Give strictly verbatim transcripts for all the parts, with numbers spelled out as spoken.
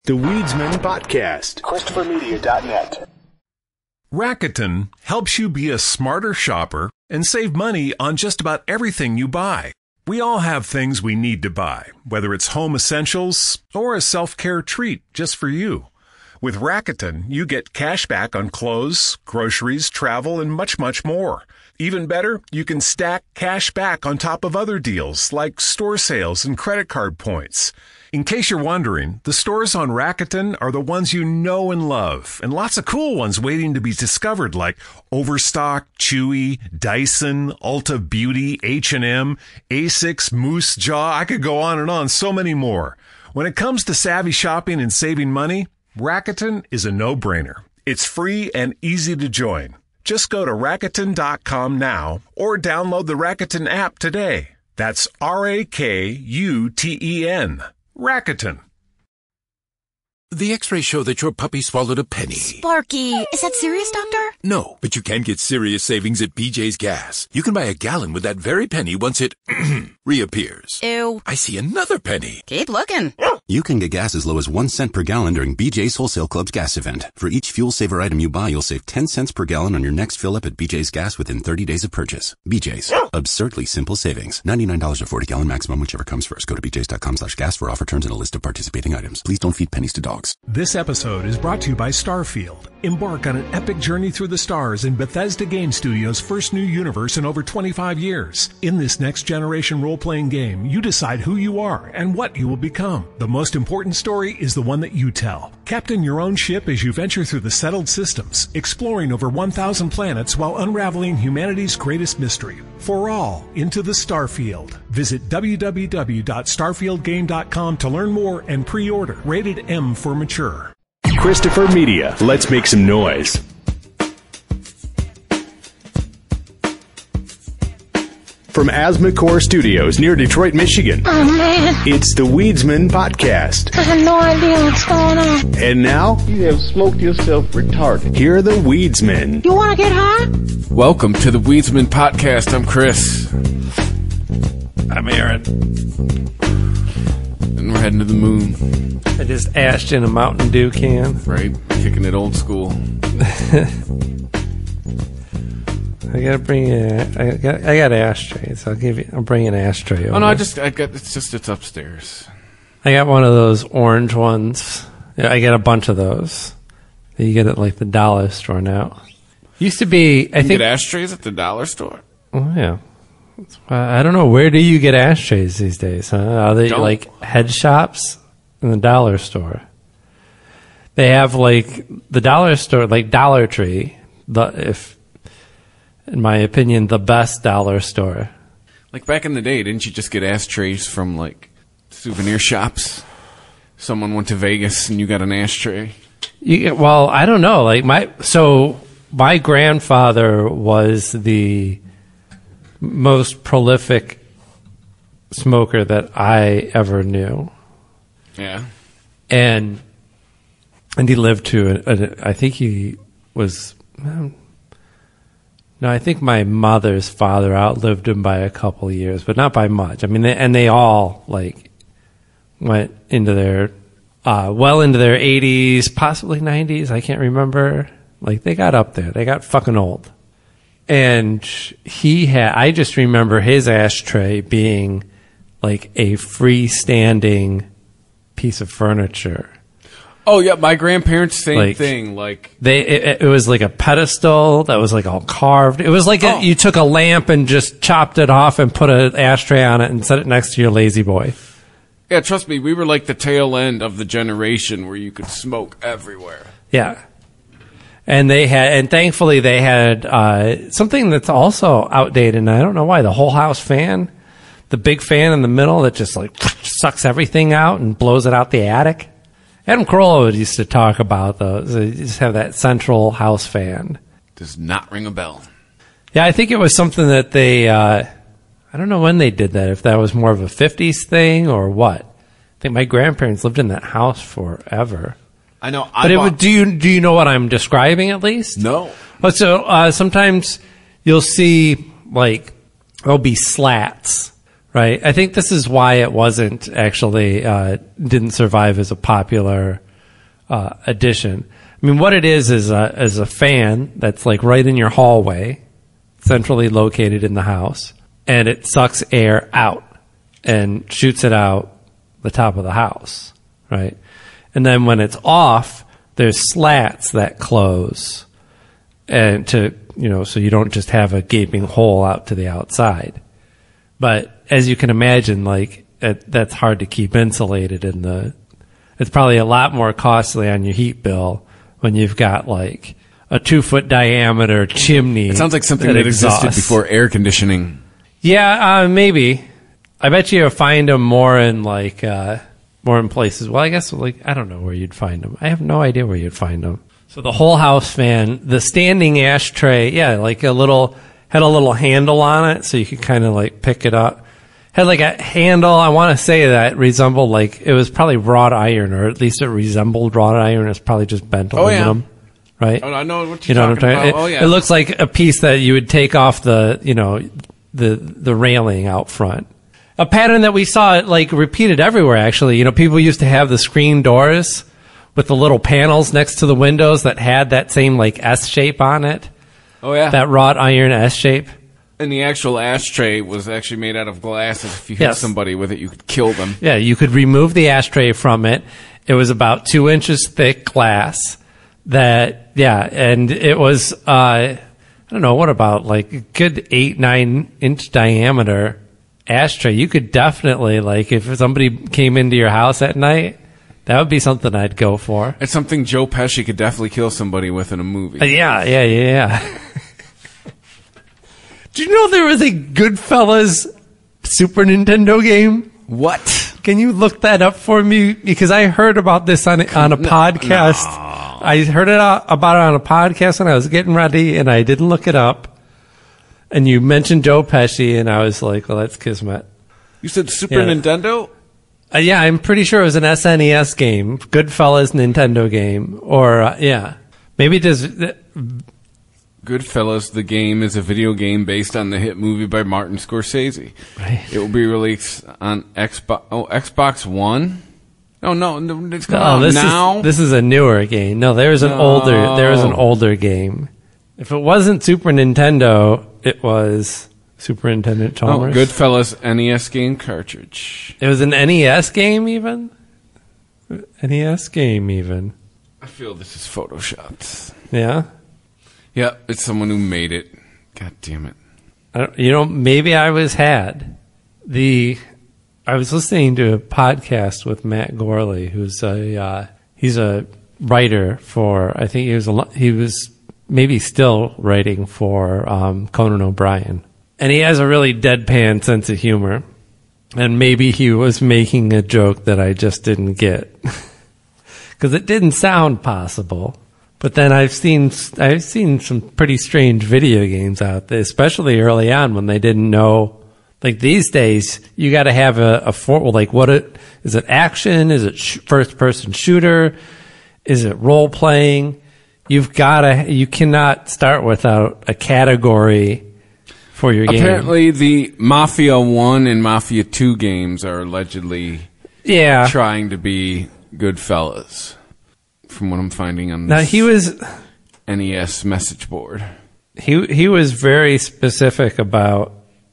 The Weedsman Podcast. Christopher Media dot net. Rakuten helps you be a smarter shopper and save money on just about everything you buy. We all have things we need to buy, whether it's home essentials or a self-care treat just for you. With Rakuten, you get cash back on clothes, groceries, travel, and much, much more. Even better, you can stack cash back on top of other deals like store sales and credit card points. In case you're wondering, the stores on Rakuten are the ones you know and love, and lots of cool ones waiting to be discovered like Overstock, Chewy, Dyson, Ulta Beauty, H and M, Asics, Moose Jaw. I could go on and on, so many more. When it comes to savvy shopping and saving money, Rakuten is a no-brainer. It's free and easy to join. Just go to Rakuten dot com now or download the Rakuten app today. That's R A K U T E N. Rakuten. The x-rays show that your puppy swallowed a penny. Sparky, is that serious, doctor? No, but you can get serious savings at B J's Gas. You can buy a gallon with that very penny once it reappears. Ew. I see another penny. Keep looking. You can get gas as low as one cent per gallon during B J's Wholesale Club's gas event. For each fuel saver item you buy, you'll save ten cents per gallon on your next fill up at B J's Gas within thirty days of purchase. B J's. Absurdly simple savings. ninety-nine dollars or forty gallon maximum, whichever comes first. Go to bjs.com slash gas for offer terms and a list of participating items. Please don't feed pennies to dogs. This episode is brought to you by Starfield. Embark on an epic journey through the stars in Bethesda Game Studios' first new universe in over twenty-five years. In this next-generation role-playing game, you decide who you are and what you will become. The most important story is the one that you tell. Captain your own ship as you venture through the settled systems, exploring over one thousand planets while unraveling humanity's greatest mystery. For all, into the Starfield. Visit w w w dot starfield game dot com to learn more and pre-order. Rated M for mature. Christopher Media. Let's make some noise. From Asthmacore Studios near Detroit, Michigan. Oh, man. It's the Weedsman Podcast. I have no idea what's going on. And now, you have smoked yourself retarded. Here are the Weedsmen. You want to get high? Welcome to the Weedsman Podcast. I'm Chris. I'm Aaron. And we're heading to the moon. I just ashed in a Mountain Dew can. Right? Kicking it old school. I gotta bring a, I got I got ashtrays. I'll give you. I'll bring an ashtray over. Oh no, I just I got it's just it's upstairs. I got one of those orange ones. Yeah, I got a bunch of those. You get it at like the dollar store now. Used to be. I you think get ashtrays at the dollar store. Oh yeah. Uh, I don't know, where do you get ashtrays these days? Huh? Are they don't. like head shops in the dollar store? They have like the dollar store, like Dollar Tree. The if. In my opinion, the best dollar store. Like back in the day, didn't you just get ashtrays from like souvenir shops? Someone went to Vegas and you got an ashtray. You, well, I don't know. Like my so my grandfather was the most prolific smoker that I ever knew. Yeah, and and he lived to a, a, I think he was. No, I think my mother's father outlived him by a couple of years, but not by much. I mean, they, and they all like went into their uh, well into their eighties, possibly nineties. I can't remember. Like they got up there. They got fucking old. And he had. I just remember his ashtray being like a freestanding piece of furniture. Oh yeah, my grandparents same like, thing. Like they, it, it was like a pedestal that was like all carved. It was like oh. a, you took a lamp and just chopped it off and put an ashtray on it and set it next to your Lazy Boy. Yeah, trust me, we were like the tail end of the generation where you could smoke everywhere. Yeah, and they had, and thankfully they had uh, something that's also outdated. And I don't know why, the whole house fan, the big fan in the middle that just like sucks everything out and blows it out the attic. Adam Carolla used to talk about those. They just have that central house fan. Does not ring a bell. Yeah, I think it was something that they, uh, I don't know when they did that, if that was more of a fifties thing or what. I think my grandparents lived in that house forever. I know. I but it bought- would, do you do you know what I'm describing at least? No. But so uh, sometimes you'll see, like, there'll be slats. Right. I think this is why it wasn't actually, uh, didn't survive as a popular uh, addition. I mean, what it is is a, is a fan that's like right in your hallway, centrally located in the house, and it sucks air out and shoots it out the top of the house, right? And then when it's off, there's slats that close, and to you know, so you don't just have a gaping hole out to the outside. But as you can imagine, like it, that's hard to keep insulated in the. It's probably a lot more costly on your heat bill when you've got like a two foot diameter chimney. It sounds like something that, that existed before air conditioning. Yeah, uh, maybe. I bet you find them more in like uh, more in places. Well, I guess like I don't know where you'd find them. I have no idea where you'd find them. So the whole house fan, the standing ashtray, yeah, like a little had a little handle on it, so you could kind of like pick it up. Had like a handle. I want to say that resembled like it was probably wrought iron, or at least it resembled wrought iron. It's probably just bent oh, aluminum, yeah. right? Oh, I know what you're you know talking what I'm talking about. about. It, oh yeah, it looks like a piece that you would take off the, you know, the the railing out front. A pattern that we saw like repeated everywhere. Actually, you know, people used to have the screen doors with the little panels next to the windows that had that same like S shape on it. Oh yeah, that wrought iron S shape. And the actual ashtray was actually made out of glass. If you hit yes. somebody with it, you could kill them. Yeah, you could remove the ashtray from it. It was about two inches thick glass. That yeah, and it was uh, I don't know what about like a good eight nine inch diameter ashtray. You could definitely like if somebody came into your house at night. That would be something I'd go for. It's something Joe Pesci could definitely kill somebody with in a movie. Uh, yeah, yeah, yeah, yeah. Do you know there was a Goodfellas Super Nintendo game? What? Can you look that up for me? Because I heard about this on a, on a no, podcast. No. I heard it about it on a podcast when I was getting ready, and I didn't look it up. And you mentioned Joe Pesci, and I was like, well, that's kismet. You said Super yeah. Nintendo? Uh, yeah, I'm pretty sure it was an S N E S game, Goodfellas Nintendo game, or uh, yeah, maybe it does. Uh, Goodfellas, the game, is a video game based on the hit movie by Martin Scorsese. Right. It will be released on Xbox. Oh, Xbox One. Oh no, it's coming no, out this now. Is, this is a newer game. No, there's an no. older. There was an older game. If it wasn't Super Nintendo, it was Superintendent Chalmers. Oh, Goodfellas N E S game cartridge. It was an N E S game, even. N E S game, even. I feel this is photoshopped. Yeah. Yeah, it's someone who made it. God damn it. I don't, you know, maybe I was had. The I was listening to a podcast with Matt Gorley, who's a uh, he's a writer for. I think he was a, he was maybe still writing for um, Conan O'Brien, and he has a really deadpan sense of humor. And maybe he was making a joke that I just didn't get because it didn't sound possible. But then I've seen I've seen some pretty strange video games out there, especially early on when they didn't know. Like these days, you got to have a, a for, like what it is it action? Is it sh- first person shooter? Is it role playing? You've got to you cannot start without a category for your game. Apparently, the Mafia One and Mafia Two games are allegedly yeah trying to be Goodfellas. From what I'm finding on this now, he was N E S message board. He he was very specific about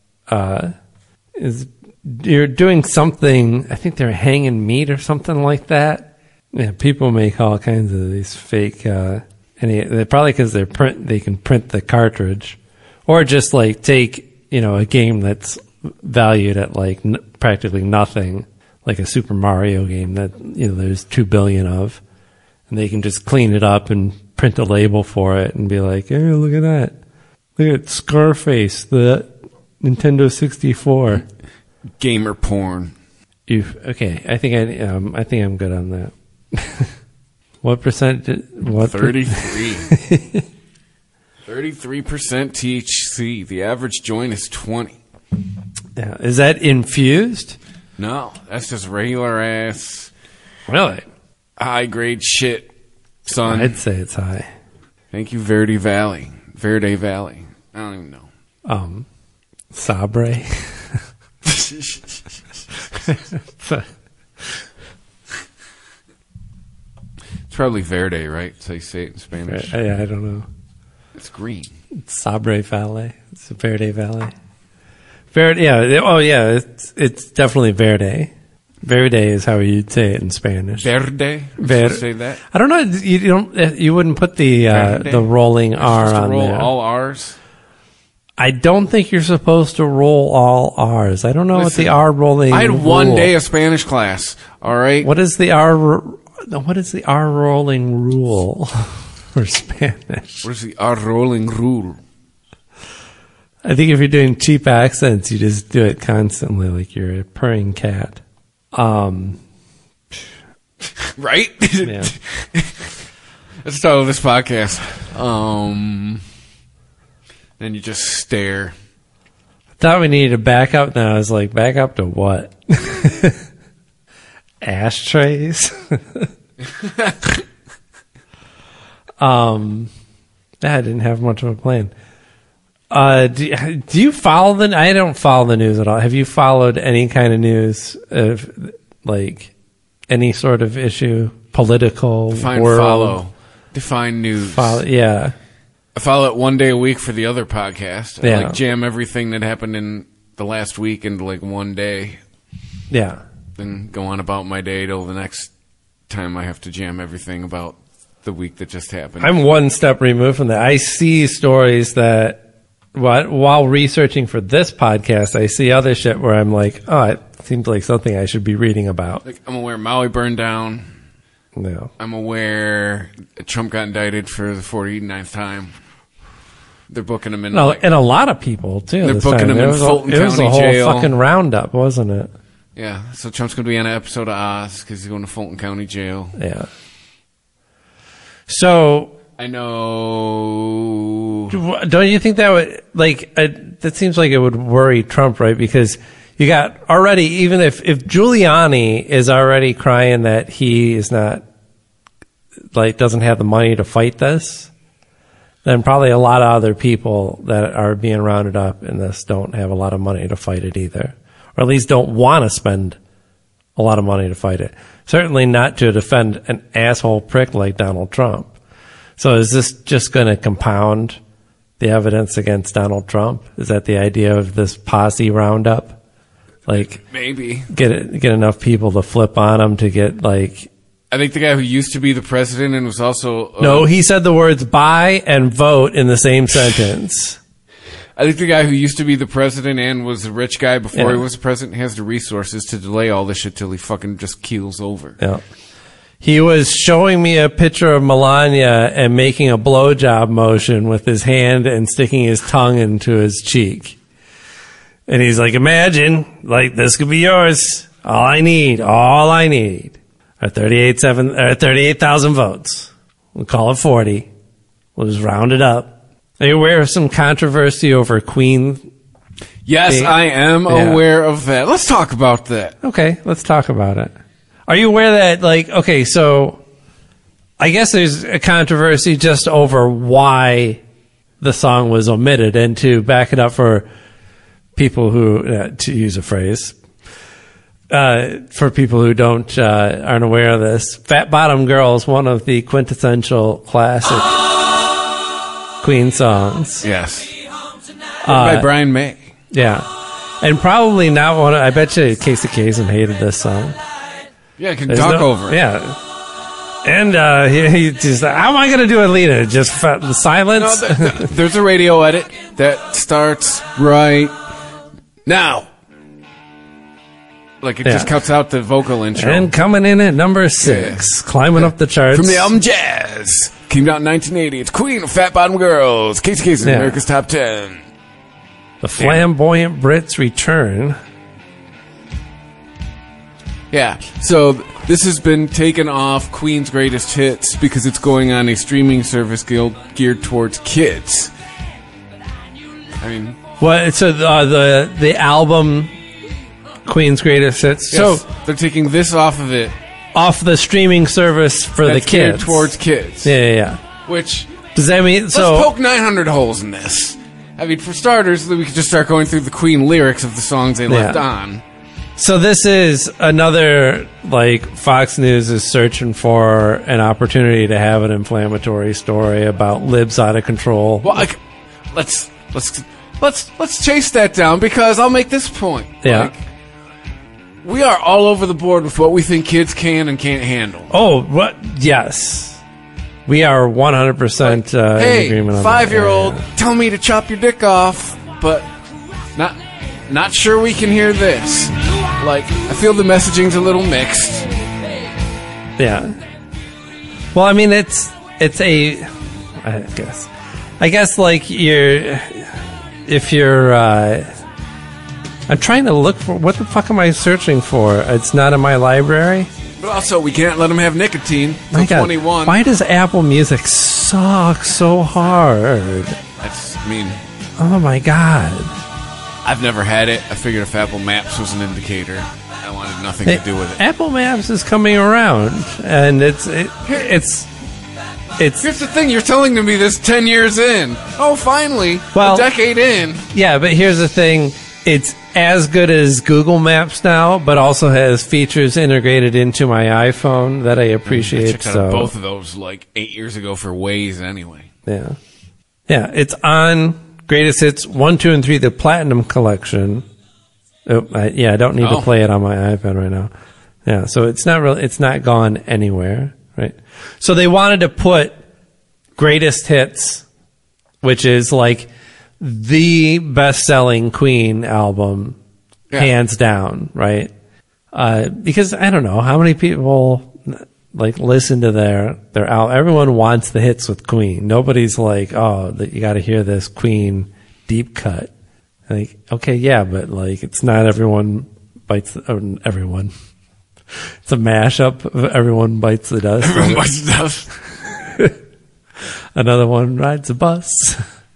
uh, is you're doing something. I think they're hanging meat or something like that. Yeah, people make all kinds of these fake. Uh, and they probably because they're print they can print the cartridge, or just like take you know a game that's valued at like n- practically nothing, like a Super Mario game that you know there's two billion of. And they can just clean it up and print a label for it and be like, hey, look at that. Look at Scarface, the Nintendo sixty-four. Gamer porn. You've, okay, I think I um, I think I'm good on that. What percent? What thirty-three. thirty-three percent T H C. The average joint is twenty. Yeah. Is that infused? No, that's just regular ass. Really? High grade shit, son. I'd say it's high. Thank you, Verde Valley. Verde Valley. I don't even know. Um, Sabre. It's probably verde, right? So you say it in Spanish. I, I don't know. It's green. It's Sabre Valley. It's Verde Valley. Verde, yeah. Oh, yeah. It's it's definitely Verde. Verde is how you'd say it in Spanish. Verde. Verde. Say that. I don't know. You don't. You wouldn't put the uh, the rolling R on roll there. All R's. I don't think you're supposed to roll all R's. I don't know Listen, what the R rolling. I had rule. one day of Spanish class. All right. What is the R? What is the R rolling rule for Spanish? What is the R rolling rule? I think if you're doing cheap accents, you just do it constantly, like you're a purring cat. Um, right? Yeah. Let's start with this podcast. Um, then you just stare. I thought we needed to back up. Now I was like, back up to what? Ashtrays. um, I didn't have much of a plan. Uh, do, do you follow the? I don't follow the news at all. Have you followed any kind of news of like any sort of issue, political, Define world? follow. Define news. Follow, yeah. I follow it one day a week for the other podcast. I Yeah. like jam everything that happened in the last week into like one day. Yeah. Then go on about my day till the next time I have to jam everything about the week that just happened. I'm one step removed from that. I see stories that while, while researching for this podcast, I see other shit where I'm like, oh, it seems like something I should be reading about. Like, I'm aware Maui burned down. No. I'm aware Trump got indicted for the forty-ninth time. They're booking him in. No, like, and a lot of people too. They're this booking time. him it in was Fulton a, It was County a whole jail. fucking roundup, wasn't it? yeah, so Trump's going to be on an episode of Oz because he's going to Fulton County Jail. Yeah. So, I know. don't you think that would like uh, that seems like it would worry Trump, right? Because you got already, even if if Giuliani is already crying that he is not like doesn't have the money to fight this, then probably a lot of other people that are being rounded up in this don't have a lot of money to fight it either, or at least don't want to spend a lot of money to fight it. Certainly not to defend an asshole prick like Donald Trump. So is this just going to compound the evidence against Donald Trump? Is that the idea of this posse roundup? Like Maybe. get it, get enough people to flip on him to get like. I think the guy who used to be the president and was also... Uh, No, he said the words buy and vote in the same sentence. I think the guy who used to be the president and was a rich guy before Yeah. he was the president has the resources to delay all this shit till he fucking just keels over. Yeah. He was showing me a picture of Melania and making a blowjob motion with his hand and sticking his tongue into his cheek. And he's like, imagine, like, this could be yours. All I need, all I need are thirty-eight seven or thirty-eight thousand votes. We'll call it forty. We'll just round it up. Are you aware of some controversy over Queen? Yes, They- I am Yeah. aware of that. Let's talk about that. Okay, let's talk about it. Are you aware that, like, okay, so I guess there's a controversy just over why the song was omitted, and to back it up for people who, uh, to use a phrase, uh, for people who don't, uh, aren't aware of this, Fat Bottom Girl is one of the quintessential classic Queen songs. Yes. Uh, By Brian May. Yeah. And probably not one of, I bet you Casey Kasem hated this song. Yeah, I can There's talk no- over it. Yeah. And uh, he, he just, how am I going to do it, Lena? Just fa- the No, silence? th- th- there's a radio edit that starts right now. Like it Yeah. just cuts out the vocal intro. And coming in at number six, climbing up the charts. From the album Jazz. Came out in nineteen eighty. It's Queen of Fat Bottom Girls. Casey Kasem, Yeah. America's Top ten. The Flamboyant Brits return. Yeah, so th- this has been taken off Queen's Greatest Hits because it's going on a streaming service ge- geared towards kids. I mean, What? So uh, the the album Queen's Greatest Hits. yes, So they're taking this off of it. off the streaming service for That's the geared kids. towards kids. Yeah, yeah, yeah. Which, Does that mean let's so? poke nine hundred holes in this. I mean, for starters, we could just start going through the Queen lyrics of the songs they left Yeah. on. So this is another, like, Fox News is searching for an opportunity to have an inflammatory story about libs out of control. Well, I, let's let's let's let's chase that down, because I'll make this point. Yeah. Like, we are all over the board with what we think kids can and can't handle. Oh, what? Yes. We are one hundred percent uh, hey, in agreement on five-year-old, that. Yeah. tell me to chop your dick off, but not not sure we can hear this. Like, I feel the messaging's a little mixed. Yeah. Well, I mean, it's it's a. I guess. I guess like you're, if you're. Uh, I'm trying to look for what the fuck am I searching for? It's not in my library. But also, we can't let them have nicotine My until God, twenty-one. why does Apple Music suck so hard? That's I mean. Oh my God. I've never had it. I figured if Apple Maps was an indicator, I wanted nothing It- to do with it. Apple Maps is coming around, and it's it, it's it's Here's the thing, you're telling me this ten years in. Oh, finally, Well- a decade in. yeah. But here's the thing: it's as good as Google Maps now, but also has features integrated into my iPhone that I I appreciate. checked out So both of those like eight years ago for Waze anyway. yeah, yeah. It's on Greatest Hits one, two, and three, the Platinum Collection. Oh, I, yeah, I don't need Oh. to play it on my iPad right now. Yeah, so it's not really, it's not gone anywhere, right? So they wanted to put Greatest Hits, which is like the best-selling Queen album, Yeah. hands down, right? Uh, because I don't know how many people like listen to their their album. Everyone wants the hits with Queen. Nobody's like, oh, that you got to hear this Queen deep cut. Like, okay, yeah, but like, it's not everyone bites the, or everyone. It's a mashup of everyone bites the dust. Everyone bites the dust. Another one rides a bus.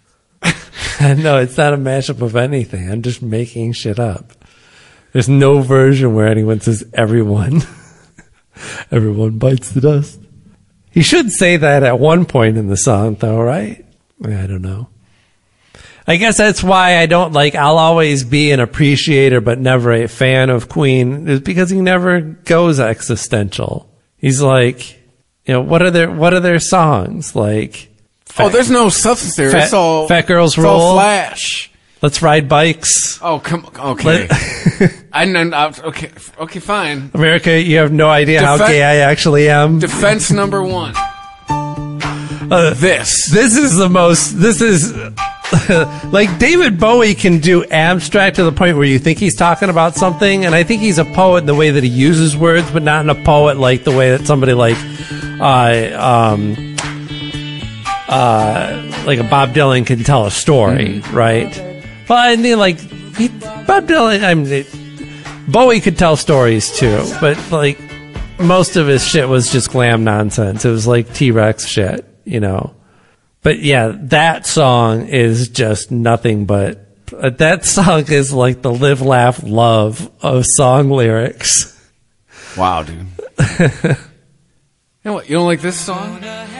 No, it's not a mashup of anything. I'm just making shit up. There's no version where anyone says everyone. Everyone bites the dust. He should say that at one point in the song, though, right? I don't know. I guess that's why I don't like, I'll always be an appreciator but never a fan of Queen, is because he never goes existential. He's like, you know, what are their, what are their songs? Like, Oh, there's no substance there. Fat- it's all Fat Girls it's Rule. all flash. Let's ride bikes. Oh, come. Okay. Let- I know. Okay. Okay. Fine. America, you have no idea how Defen- gay I actually am. Defense number one. Uh, this. This is the most, this is, like David Bowie can do abstract to the point where you think he's talking about something, and I think he's a poet in the way that he uses words, but not in a poet like the way that somebody like, uh, um, uh, like a Bob Dylan can tell a story, Mm-hmm. right? Well, I mean, like, he, Bob Dylan, I mean, it, Bowie could tell stories too, but like, most of his shit was just glam nonsense. It was like T-Rex shit, you know. But yeah, that song is just nothing but, uh, that song is like the live, laugh, love of song lyrics. Wow, dude. You know what? You don't like this song?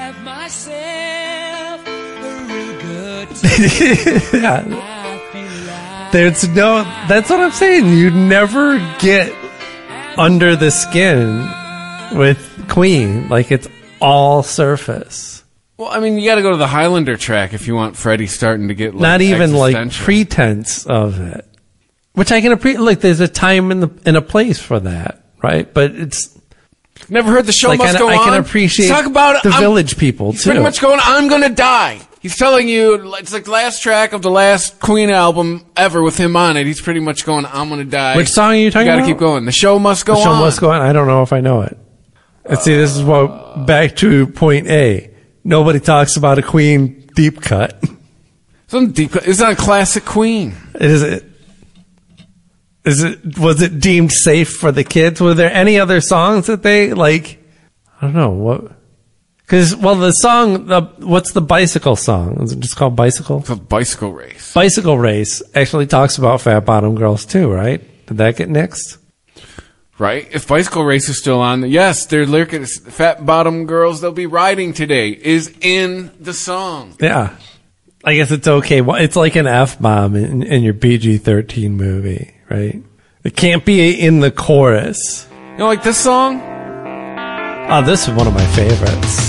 Yeah. There's no, that's what I'm saying. You never get under the skin with Queen. Like, it's all surface. Well, I mean, you got to go to the Highlander track if you want Freddie starting to get like, Not even like existential. pretense of it. Which I can appreciate. Like, there's a time and the and a place for that, right? But it's Never heard the show like must I, go I on. can appreciate Talk about the I'm- Village people He's too. pretty much going, I'm gonna die. He's telling you, it's like the last track of the last Queen album ever with him on it. He's pretty much going, I'm gonna die. Which song are you talking You gotta about? keep going. The show must go the show on. must go on. I don't know if I know it. Let's see. This is what back to point A. Nobody talks about a Queen deep cut. Some deep, it's not a classic Queen. Is it? Is it? Was it deemed safe for the kids? Were there any other songs that they like? I don't know what. Because well, the song, the what's the bicycle song? Is it just called Bicycle? It's a bicycle race. Bicycle Race actually talks about fat bottom girls too, right? Did that get nixed? Right? If Bicycle Race is still on, yes, their lyric is Fat Bottom Girls They'll Be Riding Today is in the song. Yeah. I guess it's okay. Well, it's like an F-bomb in, in your P G thirteen movie, right? It can't be in the chorus. You know, like this song? Oh, this is one of my favorites.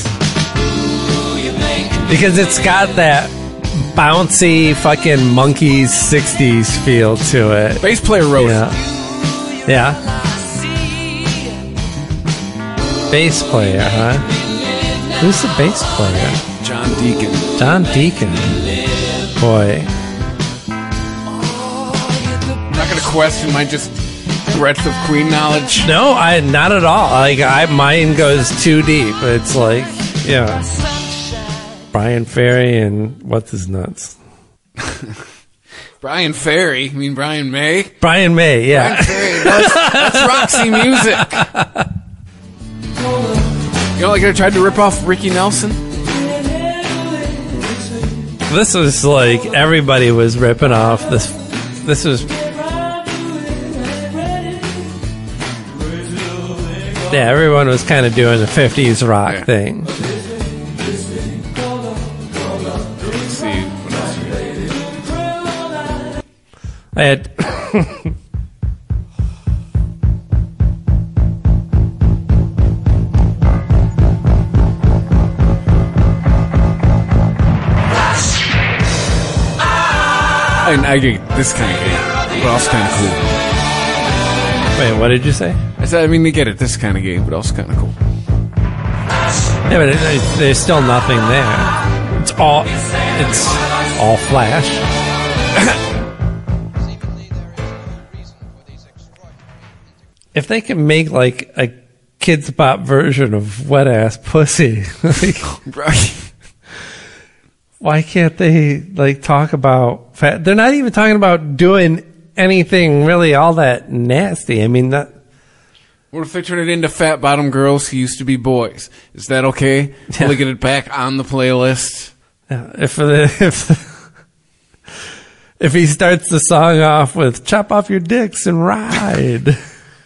Because it's got that bouncy fucking Monkeys sixties feel to it. Bass player wrote Yeah. it. Yeah. Bass player, huh? Who's the bass player? John Deacon. John Deacon. Boy. I'm not going to question my just breadth of Queen knowledge. No, I not at all. Like I, mine goes too deep. It's like, yeah, Brian Ferry and what's his nuts? Brian Ferry? You mean Brian May? Brian May, yeah. Brian Ferry. That's, that's Roxy Music. You know, like I tried to rip off Ricky Nelson. This was like everybody was ripping off this. This was. Yeah, everyone was kind of doing the fifties rock Yeah. thing. Let's see what else we got. I had. And I get this kind of game, but also kind of cool. Wait, what did you say? I said, I mean, they get it, this kind of game, but also kind of cool. Yeah, but it, it, there's still nothing there. It's all. It's all Flash. If they can make like a kids pop version of Wet Ass Pussy, like, Right. why can't they like talk about fat? They're not even talking about doing anything really all that nasty. I mean, that. What if they turn it into Fat Bottom Girls Who Used to Be Boys? Is that okay? Yeah. Will they get it back on the playlist? Yeah, if the, if if he starts the song off with "Chop off your dicks and ride,"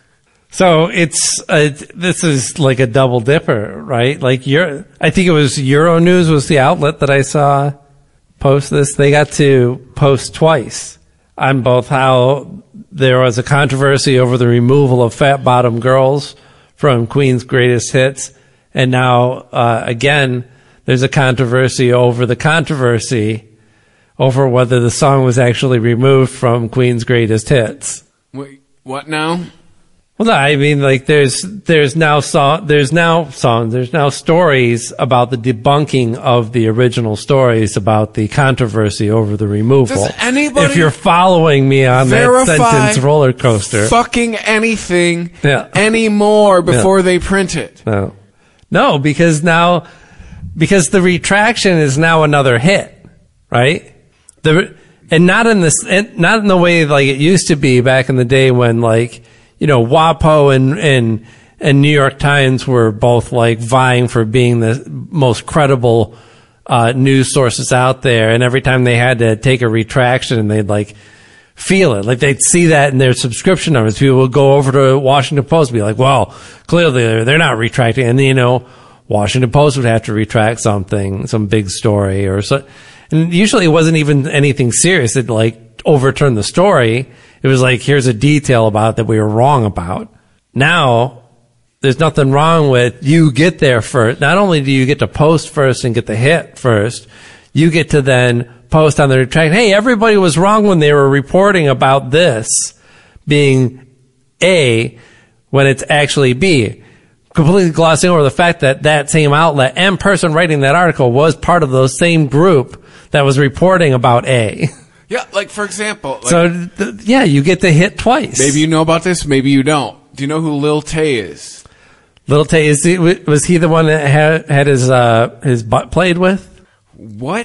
so it's uh, this is like a double dipper, right? Like Euro, I think it was Euronews was the outlet that I saw post this. They got to post twice on both how there was a controversy over the removal of Fat Bottom Girls from Queen's Greatest Hits, and now uh, again. There's a controversy over the controversy over whether the song was actually removed from Queen's Greatest Hits. Wait, what now? Well, no, I mean, like, there's there's now song, there's now songs, there's now stories about the debunking of the original stories about the controversy over the removal. Does anybody if you're following me on that verify sentence roller coaster, fucking anything Yeah. anymore before Yeah. they print it? no, no, because now. Because the retraction is now another hit, right? The and not in this, not in the way like it used to be back in the day when like you know WAPO and and and New York Times were both like vying for being the most credible uh, news sources out there, and every time they had to take a retraction, they'd like feel it, like they'd see that in their subscription numbers. People would go over to Washington Post and be like, "Well, clearly they're, they're not retracting," and you know. Washington Post would have to retract something, some big story or so. And usually it wasn't even anything serious. It like overturned the story. It was like, here's a detail about it that we were wrong about. Now there's nothing wrong with you get there first. Not only do you get to post first and get the hit first, you get to then post on the retract. Hey, everybody was wrong when they were reporting about this being A when it's actually B. Completely glossing over the fact that that same outlet and person writing that article was part of those same group that was reporting about A. Yeah, like for example. Like, So, th- yeah, you get to hit twice. maybe you know about this, maybe you don't. Do you know who Lil Tay is? Little Tay, is he, was he the one that had, had his, uh, his butt played with? What?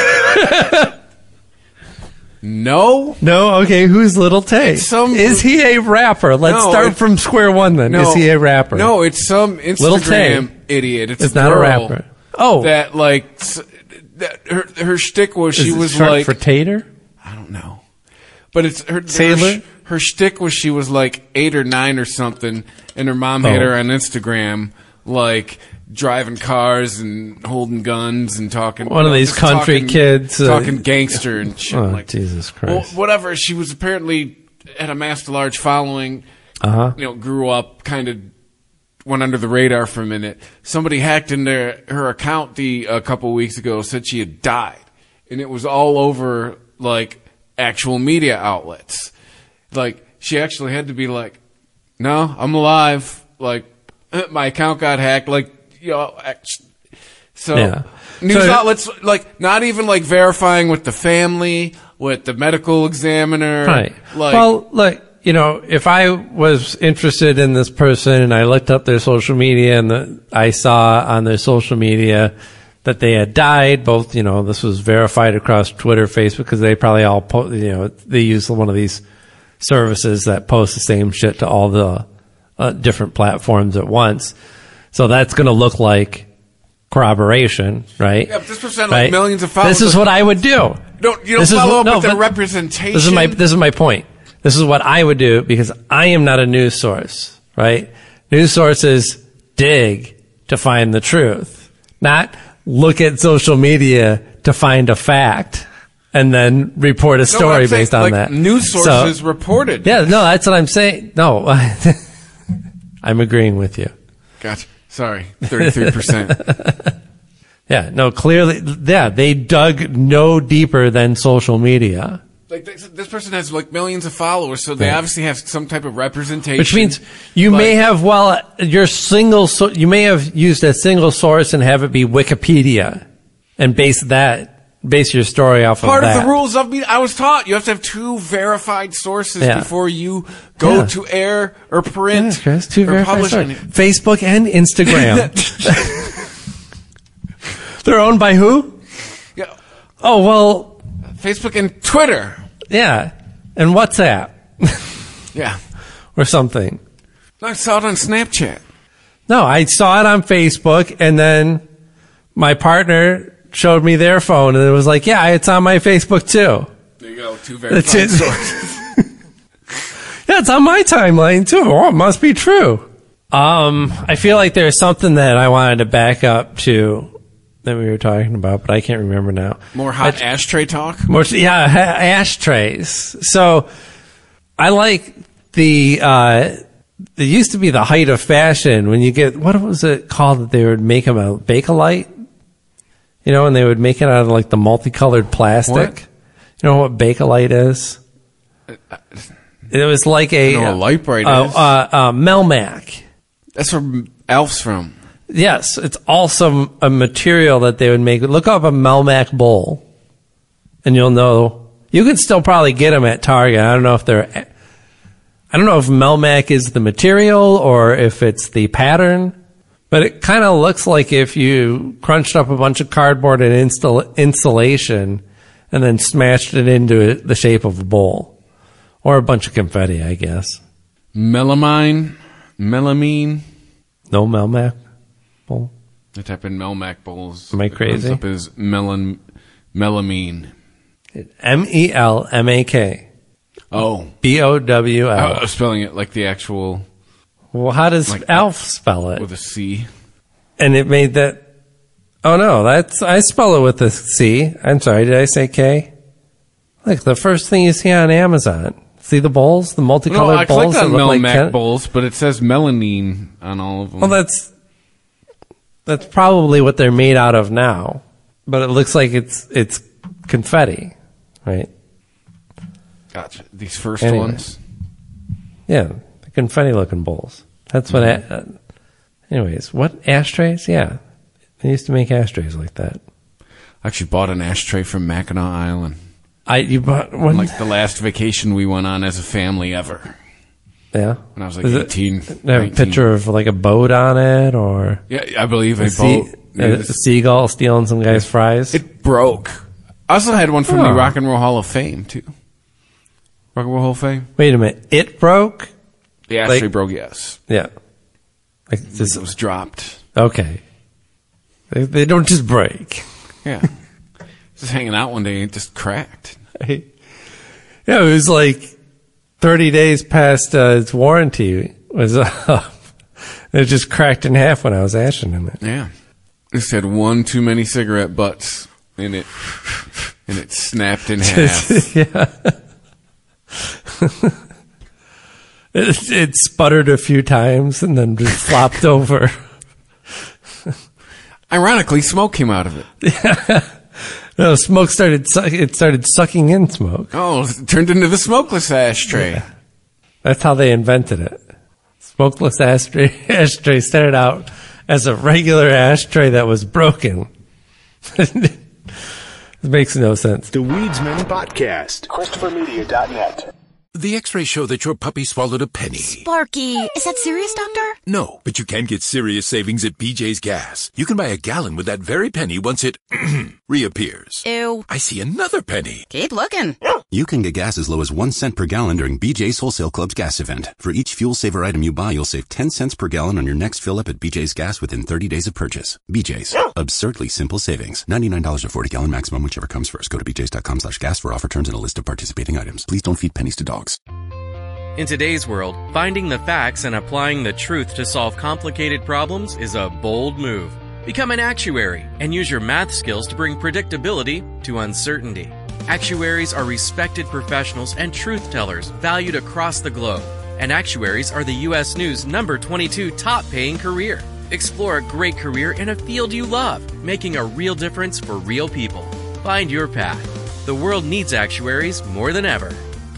No? No? Okay, who's Little Tay? Some- is he a rapper? Let's No, start it- from square one then. No. Is he a rapper? No, it's some Lil Tay. Instagram idiot. It's, It's a not a girl rapper. Oh. That, like, s- that her, her shtick was Is she it was short like. for Tater? I don't know. But it's her. Sailor? Her, her shtick was she was like eight or nine or something, and her mom had Oh. her on Instagram, like, driving cars and holding guns and talking. One of you know, these just country talking- kids, uh, Talking gangster and shit. Oh, like, Jesus well, Christ. whatever. She was apparently had amassed a large following, Uh-huh. you know, grew up, kind of went under the radar for a minute. Somebody hacked into her account the a couple weeks ago, said she had died, and it was all over like actual media outlets. Like she actually had to be like, "No, I'm alive." Like my account got hacked. Like you know, so Yeah. news So- outlets like not even like verifying with the family, with the medical examiner. Right. Like, well, look, you know, if I was interested in this person and I looked up their social media and the, I saw on their social media that they had died, both, you know, this was verified across Twitter, Facebook, because they probably all, po- you know, they use one of these services that post the same shit to all the uh, different platforms at once. So that's going to look like corroboration, right? Yeah, but this person had right? like millions of followers. This is what I would do. Don't you don't This is follow what- up no, with the but representation? This is my this is my point. This is what I would do because I am not a news source, right? News sources dig to find the truth, not look at social media to find a fact and then report a No, story I'm saying, based on like, that. News So- sources reported. Yeah, no, that's what I'm saying. No, I'm agreeing with you. Gotcha. Sorry, thirty-three percent. Yeah, no, clearly, yeah, they dug no deeper than social media. Like this, this person has like millions of followers, so they Right. obviously have some type of representation. Which means you Like- may have, well, your single, so, you may have used a single source and have it be Wikipedia and base that, base your story off Part of of that. the rules of me, I was taught you have to have two verified sources Yeah. before you go Yeah. to air or print Yeah, Chris, two or verified publish sources. anything. Facebook and Instagram. They're owned by who? Yeah, Oh, well, Facebook and Twitter. yeah. And WhatsApp Yeah, or something. I saw it on Snapchat. No, I saw it on Facebook and then my partner showed me their phone and it was like, yeah, it's on my Facebook too. There you go, two That's verified it. sources. Yeah, it's on my timeline too. Oh, it must be true. Um, I feel like there's something that I wanted to back up to that we were talking about, but I can't remember now. More hot I- ashtray talk. More, yeah, ha- ashtrays. So I like the, uh, it used to be the height of fashion when you get, what was it called that they would make them a Bakelite? You know, and they would make it out of like the multicolored plastic. What? You know what Bakelite is? It was like a, I know what Light Bright uh, is. Uh, uh, Melmak. That's where Elf's from. Yes, it's also a material that they would make. Look up a Melmak bowl, and you'll know. You can still probably get them at Target. I don't know if they're. I don't know if Melmak is the material or if it's the pattern, but it kind of looks like if you crunched up a bunch of cardboard and install, insulation and then smashed it into the shape of a bowl or a bunch of confetti, I guess. Melamine, melamine. No Melmak bowl. I type in Melmac bowls. Am I It crazy? comes up as melan, melamine. M E L M A K. Oh, B O W I L. was spelling it like the actual Well, how does Like- Alf spell it? with a C. And it made that. Oh no, that's I spell it with a C. I'm sorry, did I say K? Like the first thing you see on Amazon. See the bowls, the No, multicolored I bowls. clicked on that look like Melmac Ken- bowls, but it says melanine on all of them. Well, that's that's probably what they're made out of now, but it looks like it's it's confetti, right? Gotcha. These first Anyway. ones. Yeah, the confetti-looking bowls. That's what. Mm-hmm. A, uh, anyways, what ashtrays? Yeah, they used to make ashtrays like that. I actually bought an ashtray from Mackinac Island. I you bought On one? like the last vacation we went on as a family ever. Yeah. When I was like Is it- eighteen. They have a nineteen. picture of like a boat on it, or Yeah, I believe a a, sea- boat. a, a seagull stealing some guy's fries. It broke. I also had one from Oh. the Rock and Roll Hall of Fame too. Rock and Roll Hall of Fame. Wait a minute, it broke. The ashtray Like- broke. Yes, Yeah. Like it just was dropped. okay. They, they don't just break. Yeah, just hanging out one day, it just cracked. Right? Yeah, it was like thirty days past uh, its warranty was up. It just cracked in half when I was ashing in it. Yeah, just had one too many cigarette butts in it, and it snapped in half. yeah. It, it sputtered a few times and then just flopped over. Ironically, smoke came out of it. Yeah. No, smoke started, su- it started sucking in smoke. Oh, it turned into the smokeless ashtray. Yeah. That's how they invented it. Smokeless ashtray, ashtray started out as a regular ashtray that was broken. It makes no sense. The Weedsman Podcast. Christopher Media dot net. The x-rays show that your puppy swallowed a penny. Sparky, is that serious, Doctor? No, but you can get serious savings at B J's Gas. You can buy a gallon with that very penny once it reappears. Ew. I see another penny. Keep looking. You can get gas as low as one cent per gallon during B J's Wholesale Club's gas event. For each fuel saver item you buy, you'll save ten cents per gallon on your next fill up at B J's Gas within thirty days of purchase. B J's. Absurdly simple savings. ninety-nine dollars or forty gallon maximum, whichever comes first. Go to bjs.com slash gas for offer terms and a list of participating items. Please don't feed pennies to dogs. In today's world, finding the facts and applying the truth to solve complicated problems is a bold move. Become an actuary and use your math skills to bring predictability to uncertainty. Actuaries are respected professionals and truth tellers valued across the globe. And actuaries are the U S News number twenty-two top paying career. Explore a great career in a field you love, making a real difference for real people. Find your path. The world needs actuaries more than ever.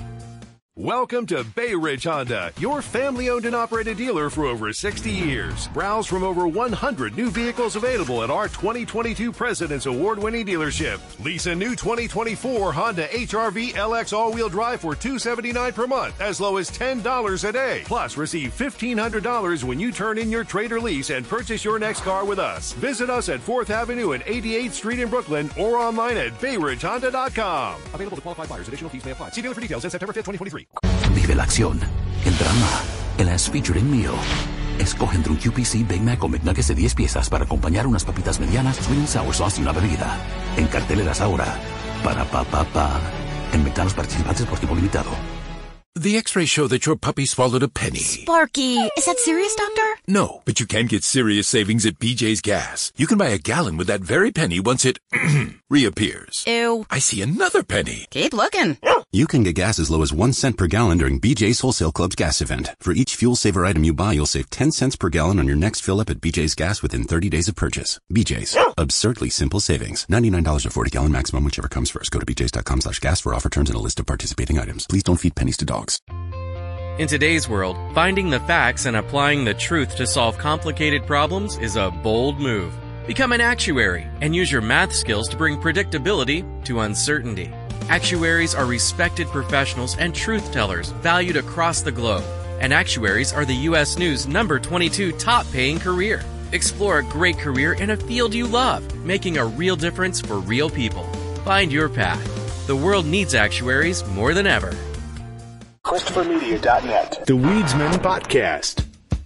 Welcome to Bay Ridge Honda, your family-owned and operated dealer for over sixty years. Browse from over one hundred new vehicles available at our twenty twenty-two President's Award-winning dealership. Lease a new twenty twenty-four Honda H R V L X all-wheel drive for two hundred seventy-nine dollars per month, as low as ten dollars a day. Plus, receive fifteen hundred dollars when you turn in your trade or lease and purchase your next car with us. Visit us at fourth Avenue and eighty-eighth Street in Brooklyn or online at bay ridge honda dot com. Available to qualified buyers. Additional fees may apply. See dealer for details on September fifth, twenty twenty-three. Vive la acción, el drama, el ass featuring mío. Escoge entre un Q P C Big Mac o McNuggets de diez piezas para acompañar unas papitas medianas, sweet and sour sauce y una bebida. En carteleras ahora. Para pa pa pa. En McDonald's participantes por tiempo limitado. The x-rays show that your puppy swallowed a penny. Sparky, is that serious, Doctor? No, but you can get serious savings at B J's Gas. You can buy a gallon with that very penny once it reappears. Ew. I see another penny. Keep looking. You can get gas as low as one cent per gallon during B J's Wholesale Club's gas event. For each fuel saver item you buy, you'll save ten cents per gallon on your next fill up at B J's Gas within thirty days of purchase. B J's. Absurdly simple savings. ninety-nine dollars or forty gallon maximum, whichever comes first. Go to bjs.com slash gas for offer terms and a list of participating items. Please don't feed pennies to dogs. In today's world, finding the facts and applying the truth to solve complicated problems is a bold move. Become an actuary and use your math skills to bring predictability to uncertainty. Actuaries are respected professionals and truth tellers valued across the globe. And actuaries are the U S News number twenty-two top paying career. Explore a great career in a field you love, making a real difference for real people. Find your path. The world needs actuaries more than ever. Christopher Media dot net. The Weedsman Podcast.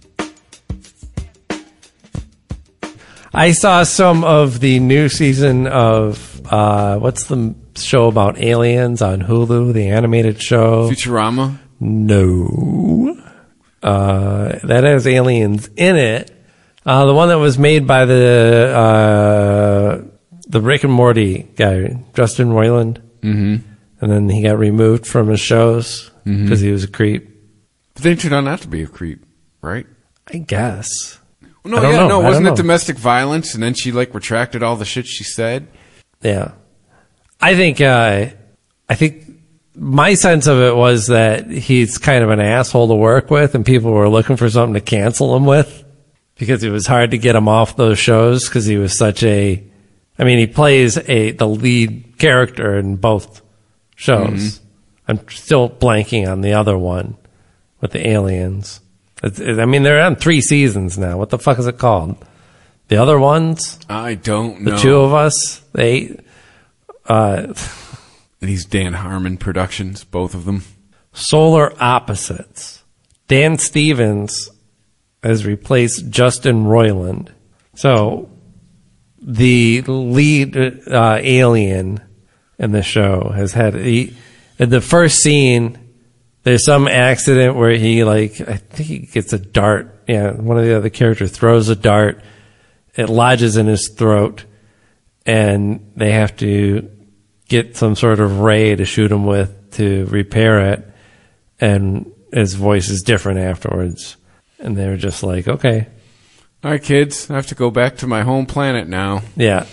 I saw some of the new season of, uh, what's the show about aliens on Hulu, the animated show? Futurama? No. Uh, that has aliens in it. Uh, the one that was made by the, uh, the Rick and Morty guy, Justin Roiland. Mm-hmm. And then he got removed from his shows because mm-hmm. he was a creep. But they turned out not to be a creep, right? I guess. No, I don't yeah, know. no, I wasn't don't it know. domestic violence? And then she like retracted all the shit she said. Yeah, I think. Uh, I think my sense of it was that he's kind of an asshole to work with, and people were looking for something to cancel him with because it was hard to get him off those shows because he was such a. I mean, he plays a the lead character in both shows. Mm-hmm. I'm still blanking on the other one with the aliens. It's, it, I mean, they're on three seasons now. What the fuck is it called? The other ones? I don't know. The two of us? They, uh, these Dan Harmon productions, both of them. Solar Opposites. Dan Stevens has replaced Justin Roiland. So, the lead uh, alien in the show has had... He, in the first scene, there's some accident where he, like, I think he gets a dart. Yeah, one of the other characters throws a dart. It lodges in his throat, and they have to get some sort of ray to shoot him with to repair it. And his voice is different afterwards. And they were just like, okay. All right, kids, I have to go back to my home planet now. Yeah.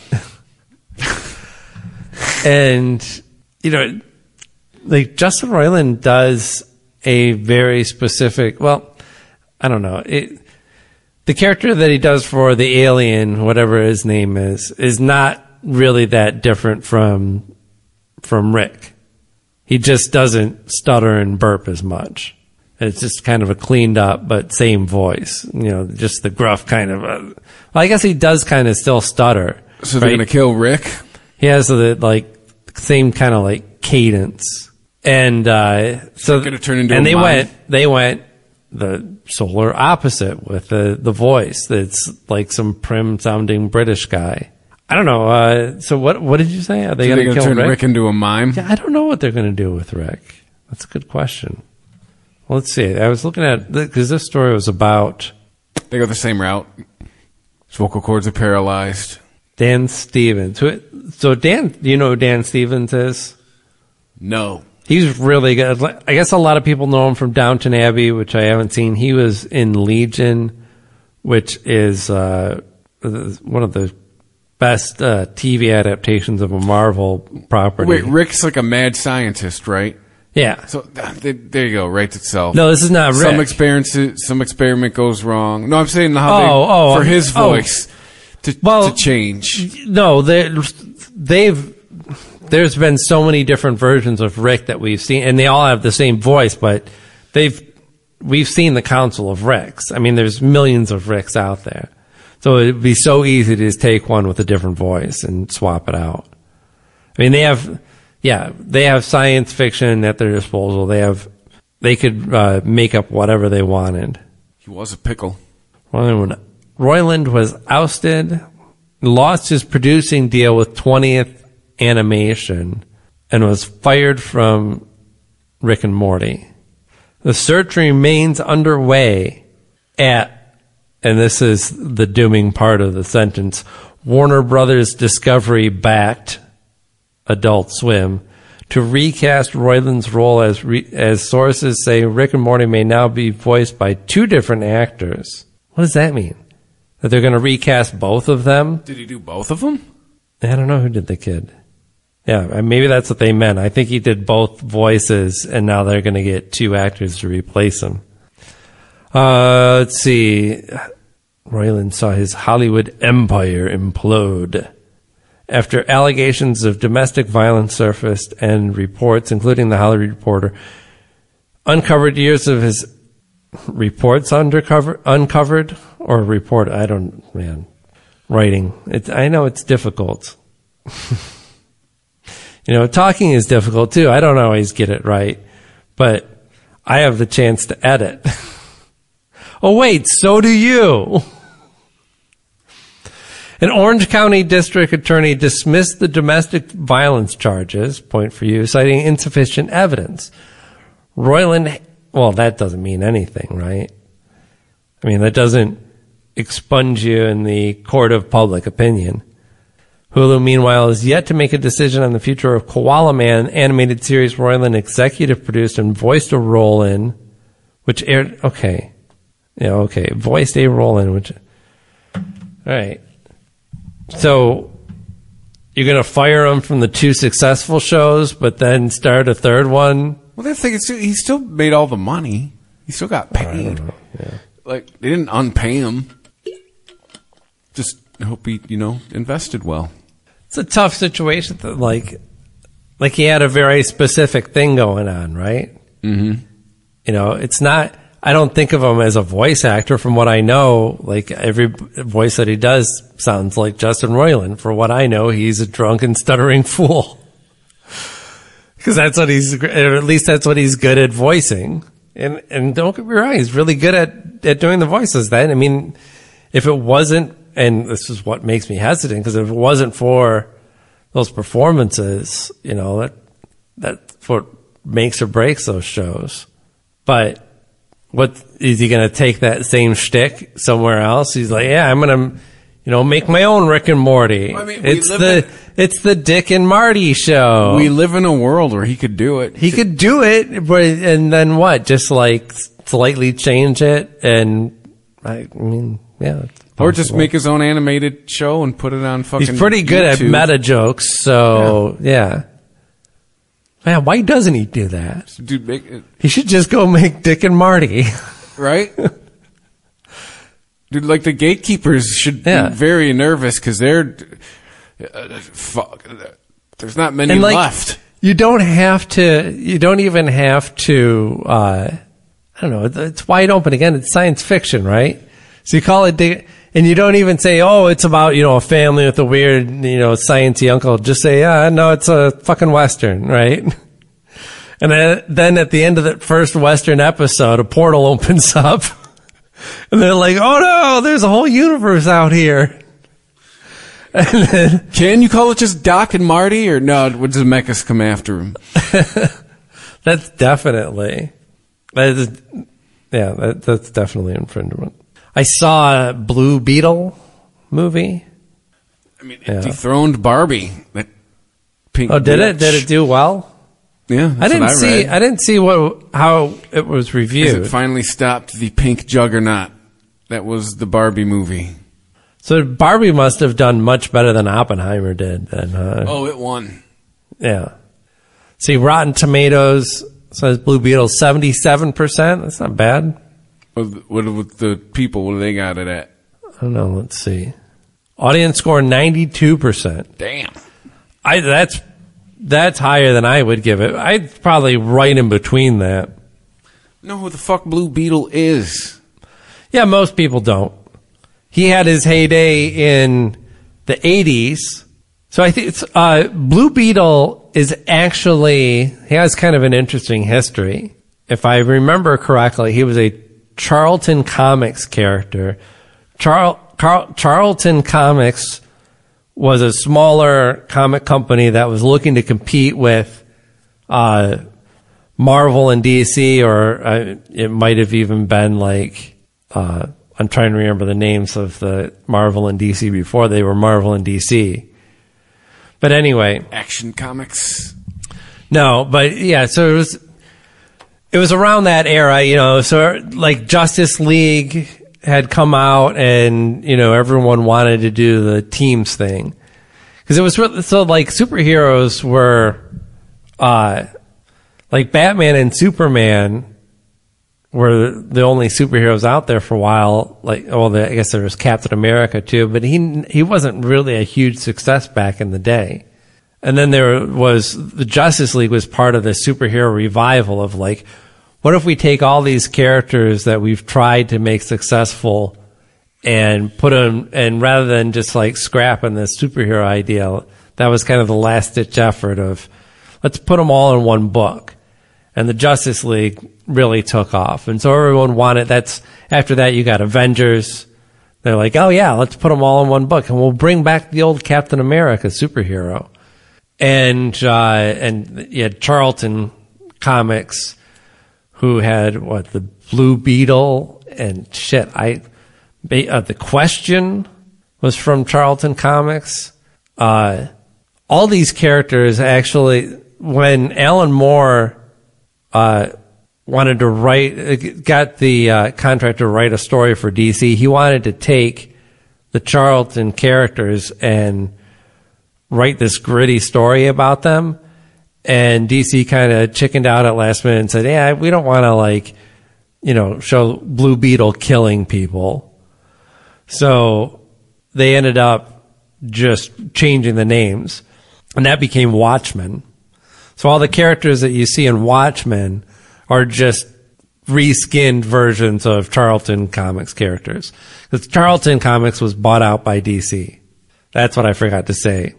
And, you know, like Justin Roiland does a very specific, well, I don't know. It, the character that he does for the alien, whatever his name is, is not really that different from from Rick. He just doesn't stutter and burp as much. It's just kind of a cleaned up but same voice. You know, just the gruff kind of. Uh, well, I guess he does kind of still stutter. So they're right? gonna kill Rick? He has the like same kind of like cadence, and uh, so going to turn into and a they mime? went they went the solar opposite with the the voice. That's like some prim sounding British guy. I don't know. Uh, so what what did you say? Are they So going to kill turn Rick? Rick into a mime? Yeah, I don't know what they're going to do with Rick. That's a good question. Well, let's see. I was looking at because this story was about They go the same route. His vocal cords are paralyzed. Dan Stevens. Who- So Dan, do you know who Dan Stevens is? No. He's really good. I guess a lot of people know him from Downton Abbey, which I haven't seen. He was in Legion, which is uh, one of the best uh, T V adaptations of a Marvel property. Wait, Rick's like a mad scientist, right? Yeah. So uh, they, there you go, writes itself. No, this is not Rick. Some experiment, some experiment goes wrong. No, I'm saying how they, Oh, oh, for his oh. voice to, Well, to change. No, they- they've. There's been so many different versions of Rick that we've seen, and they all have the same voice, but they've we've seen the Council of Ricks. I mean, there's millions of Ricks out there. So it'd be so easy to just take one with a different voice and swap it out. I mean, they have, yeah, they have science fiction at their disposal. They have, they could uh, make up whatever they wanted. He was a pickle. Roiland, Roiland was ousted, lost his producing deal with twentieth Animation, and was fired from Rick and Morty. The search remains underway at, and this is the dooming part of the sentence, Warner Brothers Discovery-backed Adult Swim to recast Roiland's role as re, as sources say Rick and Morty may now be voiced by two different actors. What does that mean? That they're going to recast both of them? Did he do both of them? I don't know who did the kid. Yeah, maybe that's what they meant. I think he did both voices, and now they're going to get two actors to replace him. Uh, let's see. Roiland saw his Hollywood empire implode after allegations of domestic violence surfaced and reports, including the Hollywood Reporter, uncovered years of his reports undercover, uncovered or report. I don't, man, writing. It's, I know it's difficult. You know, talking is difficult too. I don't always get it right, but I have the chance to edit. Oh wait, so do you. An Orange County District Attorney dismissed the domestic violence charges, point for you, citing insufficient evidence. Roiland, well, that doesn't mean anything, right? I mean, that doesn't expunge you in the court of public opinion. Hulu, meanwhile, is yet to make a decision on the future of Koala Man, animated series Roiland executive produced and voiced a role in, which aired, okay. Yeah, okay. Voiced a role in, which, all right. So, you're going to fire him from the two successful shows, but then start a third one? Well, that's the thing. He still made all the money. He still got paid. Yeah. Like, they didn't unpay him. Just hope he, you know, invested well. It's a tough situation. That, like, like he had a very specific thing going on, right? Mm-hmm. You know, it's not, I don't think of him as a voice actor. From what I know, like every voice that he does sounds like Justin Roiland. For what I know, he's a drunken, stuttering fool. Because that's what he's, or at least that's what he's good at voicing. And and don't get me wrong, he's really good at, at doing the voices then. I mean, if it wasn't, and this is what makes me hesitant, because if it wasn't for those performances, you know, that that's what makes or breaks those shows. But what is he going to take that same shtick somewhere else? He's like, yeah, I'm going to, you know, make my own Rick and Morty. I mean, we it's live the in- it's the Dick and Marty show. We live in a world where he could do it. He could do it, but and then what? Just like slightly change it, and I mean, yeah. It's or just make his own animated show and put it on fucking He's pretty good YouTube. at meta jokes, so yeah. yeah. Man, why doesn't he do that? Dude, make it, he should just go make Dick and Marty. Right? Dude, like the gatekeepers should Yeah. be very nervous because they're uh, fuck. There's not many And, like, left. You don't have to. You don't even have to. Uh, I don't know. It's, it's wide open again. It's science fiction, right? So you call it, Dick, and you don't even say, "Oh, it's about you know a family with a weird you know sciencey uncle." Just say, "Yeah, no, it's a fucking western, right?" And then, then at the end of the first western episode, a portal opens up, and they're like, "Oh no, there's a whole universe out here." And then, can you call it just Doc and Marty, or no? Would Zemeckis come after him? That's definitely, that is, yeah, that, that's definitely infringement. I saw a Blue Beetle movie. I mean, it Yeah. dethroned Barbie. That pink. Oh, did it? bitch. Did it do well? Yeah, that's I didn't what I see. read. I didn't see what how it was As reviewed. it finally stopped the pink juggernaut. That was the Barbie movie. So Barbie must have done much better than Oppenheimer did. Then, huh? Oh, it won. Yeah. See, Rotten Tomatoes says Blue Beetle seventy-seven percent. That's not bad. What with the people? What do they got it at? I don't know. Let's see. Audience score ninety-two percent. Damn. I that's that's higher than I would give it. I'd probably right in between that. Know who the fuck Blue Beetle is? Yeah, most people don't. He had his heyday in the eighties. So I think it's, uh, Blue Beetle is actually, he has kind of an interesting history. If I remember correctly, he was a Charlton Comics character. Charl, Carl, Charlton Comics was a smaller comic company that was looking to compete with, uh, Marvel and D C, or uh, it might have even been like, uh, I'm trying to remember the names of the Marvel and D C before they were Marvel and D C. But anyway. Action Comics. No, but yeah, so it was, it was around that era, you know, so like Justice League had come out and, you know, everyone wanted to do the teams thing. Cause it was, so like superheroes were, uh, like Batman and Superman were the only superheroes out there for a while. Like, well, I guess there was Captain America too, but he he wasn't really a huge success back in the day. And then there was the Justice League was part of the superhero revival of like, what if we take all these characters that we've tried to make successful and put them, and rather than just like scrapping the superhero idea, that was kind of the last ditch effort of let's put them all in one book. And the Justice League really took off. And so everyone wanted, that's, after that you got Avengers. They're like, oh yeah, let's put them all in one book and we'll bring back the old Captain America superhero. And, uh, and you had Charlton Comics who had what, the Blue Beetle and shit. I, uh, the Question was from Charlton Comics. Uh, all these characters actually, when Alan Moore, uh, wanted to write, got the uh, contract to write a story for D C. He wanted to take the Charlton characters and write this gritty story about them. And D C kind of chickened out at last minute and said, yeah, we don't want to like, you know, show Blue Beetle killing people. So they ended up just changing the names. And that became Watchmen. So all the characters that you see in Watchmen are just reskinned versions of Charlton Comics characters. Because Charlton Comics was bought out by D C. That's what I forgot to say.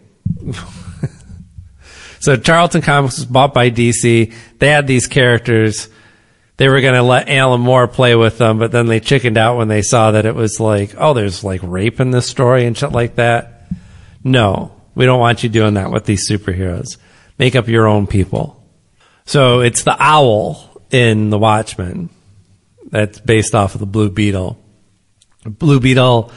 So Charlton Comics was bought by D C. They had these characters. They were going to let Alan Moore play with them, but then they chickened out when they saw that it was like, oh, there's like rape in this story and shit like that. No, we don't want you doing that with these superheroes. Make up your own people. So it's the owl in The Watchmen that's based off of the Blue Beetle. Blue Beetle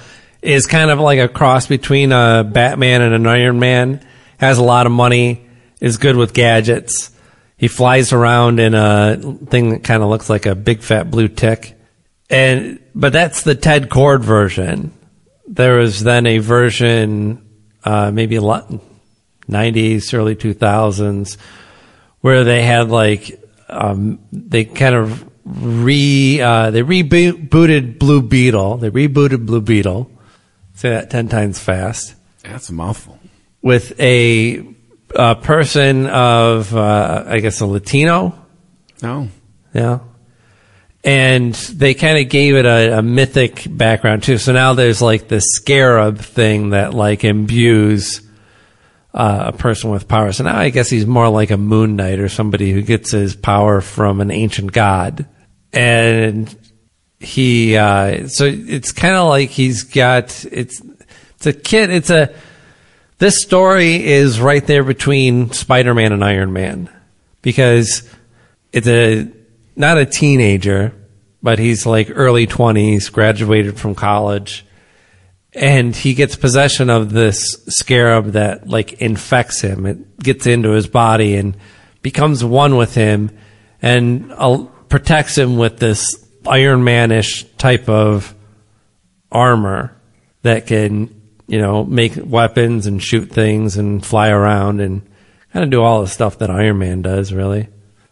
is kind of like a cross between a Batman and an Iron Man. Has a lot of money, is good with gadgets. He flies around in a thing that kind of looks like a big fat blue tick. And but that's the Ted Kord version. There was then a version, uh, maybe a lot nineties, early two thousands, where they had like um, they kind of re uh, they rebooted Blue Beetle. They rebooted Blue Beetle. Say that ten times fast. That's a mouthful. With a, a person of, uh, I guess, a Latino. Oh, yeah. And they kind of gave it a, a mythic background too. So now there's like this scarab thing that like imbues uh, a person with power. So now I guess he's more like a Moon Knight or somebody who gets his power from an ancient god. And he, uh, so it's kind of like he's got, it's, it's a kid, it's a, this story is right there between Spider-Man and Iron Man because it's a, not a teenager, but he's like early twenties, graduated from college, and he gets possession of this scarab that like infects him. It gets into his body and becomes one with him and uh, protects him with this Iron Man-ish type of armor that can, you know, make weapons and shoot things and fly around and kind of do all the stuff that Iron Man does, really.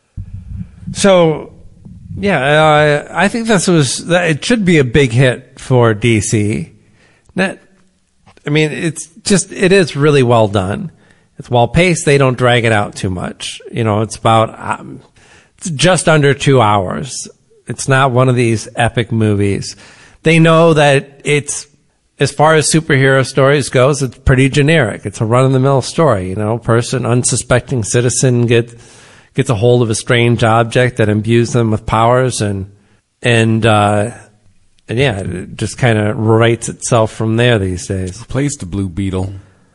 So, yeah, uh, I think this was, it should be a big hit for D C. Not, I mean, it's just, it is really well done. It's well paced. They don't drag it out too much. You know, it's about, um, it's just under two hours. It's not one of these epic movies. They know that it's, as far as superhero stories goes, it's pretty generic. It's a run-of-the-mill story. You know, person, unsuspecting citizen gets gets a hold of a strange object that imbues them with powers, and and uh, and yeah, it just kind of writes itself from there these days. Who plays the Blue Beetle?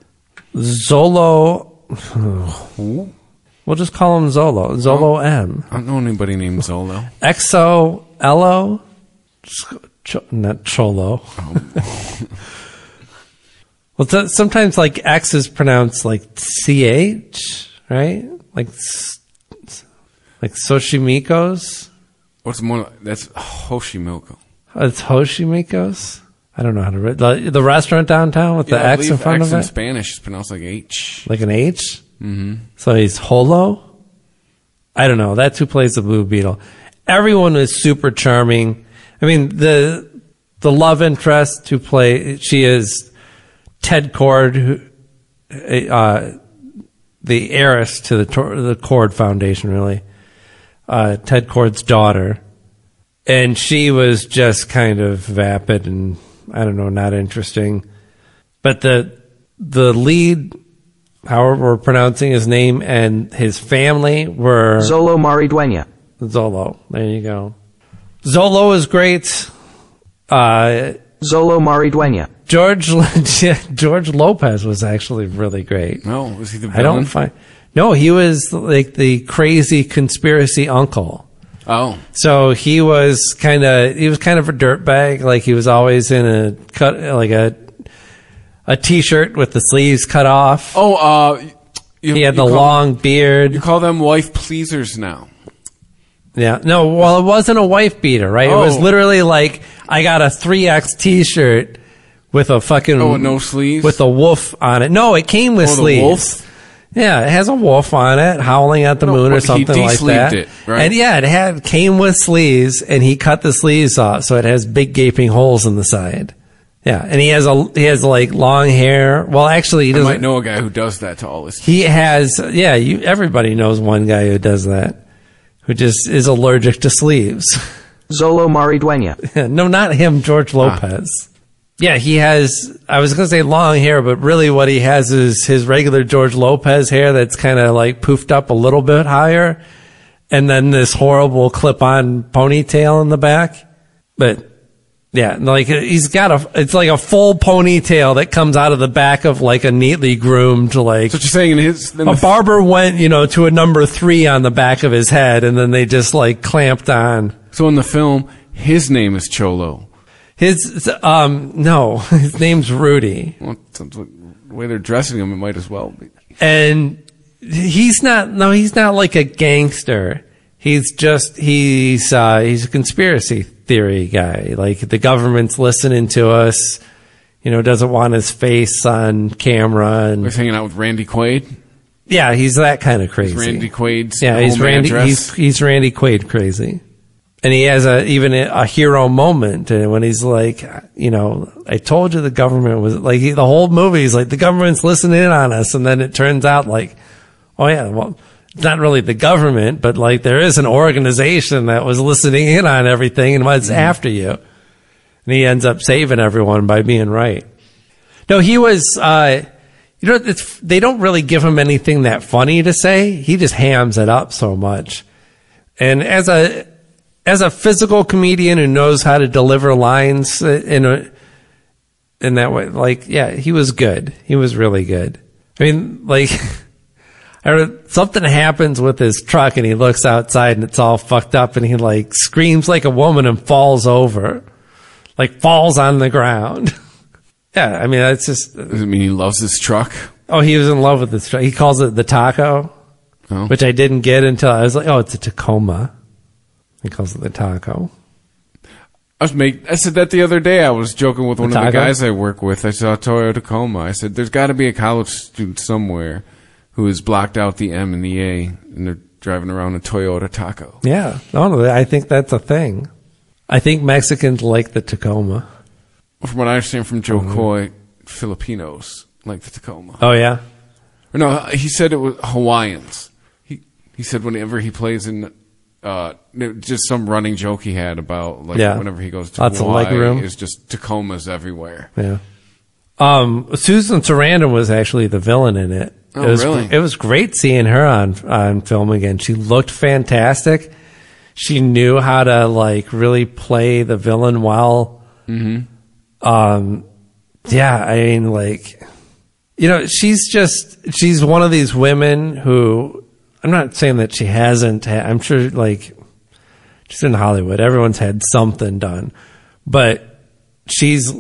Zolo. We'll just call him Zolo. Zolo oh, M. I don't know anybody named Zolo. Exo Elo. Ch- not Cholo. Oh. Well, t- sometimes like X is pronounced like C H, right? Like like Soshimikos. What's more? That's Hoshimiko. It's Hoshimikos. I don't know how to read the, the restaurant downtown with yeah, the X in front X of it. in Spanish is pronounced like H. Like an H. Mm-hmm. So he's Holo. I don't know. That's who plays the Blue Beetle. Everyone is super charming. I mean, the the love interest to play, she is Ted Kord, who, uh, the heiress to the the Kord Foundation, really. Uh, Ted Kord's daughter. And she was just kind of vapid and, I don't know, not interesting. But the the lead, however we're pronouncing his name, and his family were... Zolo Maridueña. Zolo. There you go. Zolo is great. Uh, Zolo Maridueña. George George Lopez was actually really great. No, was he the villain? I don't find. No, he was like the crazy conspiracy uncle. Oh, so he was kind of he was kind of a dirtbag. Like he was always in a cut like a a t-shirt with the sleeves cut off. Oh, uh, you, he had the call, long beard. You call them wife pleasers now. Yeah. No, well, it wasn't a wife beater, right? Oh. It was literally like, I got a three X t-shirt with a fucking... Oh, with no sleeves? With a wolf on it. No, it came with oh, sleeves. The wolf? Yeah, it has a wolf on it, howling at the no, moon or something he like that. It, right? And yeah, it had came with sleeves, and he cut the sleeves off, so it has big gaping holes in the side. Yeah, and he has a he has like long hair. Well, actually, he doesn't. I might know a guy who does that to all his. He has, yeah. You everybody knows one guy who does that. Who just is allergic to sleeves. Zolo Maridueña. No, not him, George Lopez. Ah. Yeah, he has, I was going to say long hair, but really what he has is his regular George Lopez hair that's kind of like poofed up a little bit higher, and then this horrible clip-on ponytail in the back. But, yeah, like he's got a, it's like a full ponytail that comes out of the back of like a neatly groomed, like. So what you're saying in his. In a barber went, you know, to a number three on the back of his head, and then they just like clamped on. So in the film, his name is Cholo. His um no, his name's Rudy. Well, the way they're dressing him, it might as well be. And he's not. No, he's not like a gangster. He's just he's uh, he's a conspiracy theory guy. Like the government's listening to us. You know, doesn't want his face on camera. And he's hanging out with Randy Quaid. Yeah, he's that kind of crazy. He's Randy Quaid's yeah, he's home Randy. address. He's he's Randy Quaid crazy. And he has a even a, a hero moment when he's like, you know, I told you the government was like he, the whole movie. He's like the government's listening in on us, and then it turns out like, oh yeah, well, it's not really the government, but like there is an organization that was listening in on everything and was mm-hmm. after you. And he ends up saving everyone by being right. No, he was. Uh, you know, it's, they don't really give him anything that funny to say. He just hams it up so much, and as a As a physical comedian who knows how to deliver lines in a, in that way, like, yeah, he was good. He was really good. I mean, like, I heard something happens with his truck and he looks outside and it's all fucked up and he like screams like a woman and falls over, like falls on the ground. Yeah, I mean, that's just. Does it mean he loves his truck? Oh, he was in love with his truck. He calls it the Taco, oh. which I didn't get until I was like, oh, it's a Tacoma. He calls it the Taco. I was make, I said that the other day. I was joking with one the of the taco? guys I work with. I saw a Toyota Tacoma. I said, there's got to be a college student somewhere who has blocked out the M and the A, and they're driving around a Toyota Taco. Yeah. No, I think that's a thing. I think Mexicans like the Tacoma. From what I understand from Joe mm-hmm. Coy, Filipinos like the Tacoma. Oh, yeah? Or no, he said it was Hawaiians. He he said whenever he plays in... Uh, just some running joke he had about like yeah. whenever he goes to Lots Hawaii, of leg room. It's just Tacomas everywhere. Yeah. Um, Susan Sarandon was actually the villain in it. Oh, it was, really? It was great seeing her on on film again. She looked fantastic. She knew how to like really play the villain well. Mm-hmm. Um, yeah, I mean, like, you know, she's just she's one of these women who. I'm not saying that she hasn't. Ha- I'm sure, like, she's in Hollywood. Everyone's had something done, but she's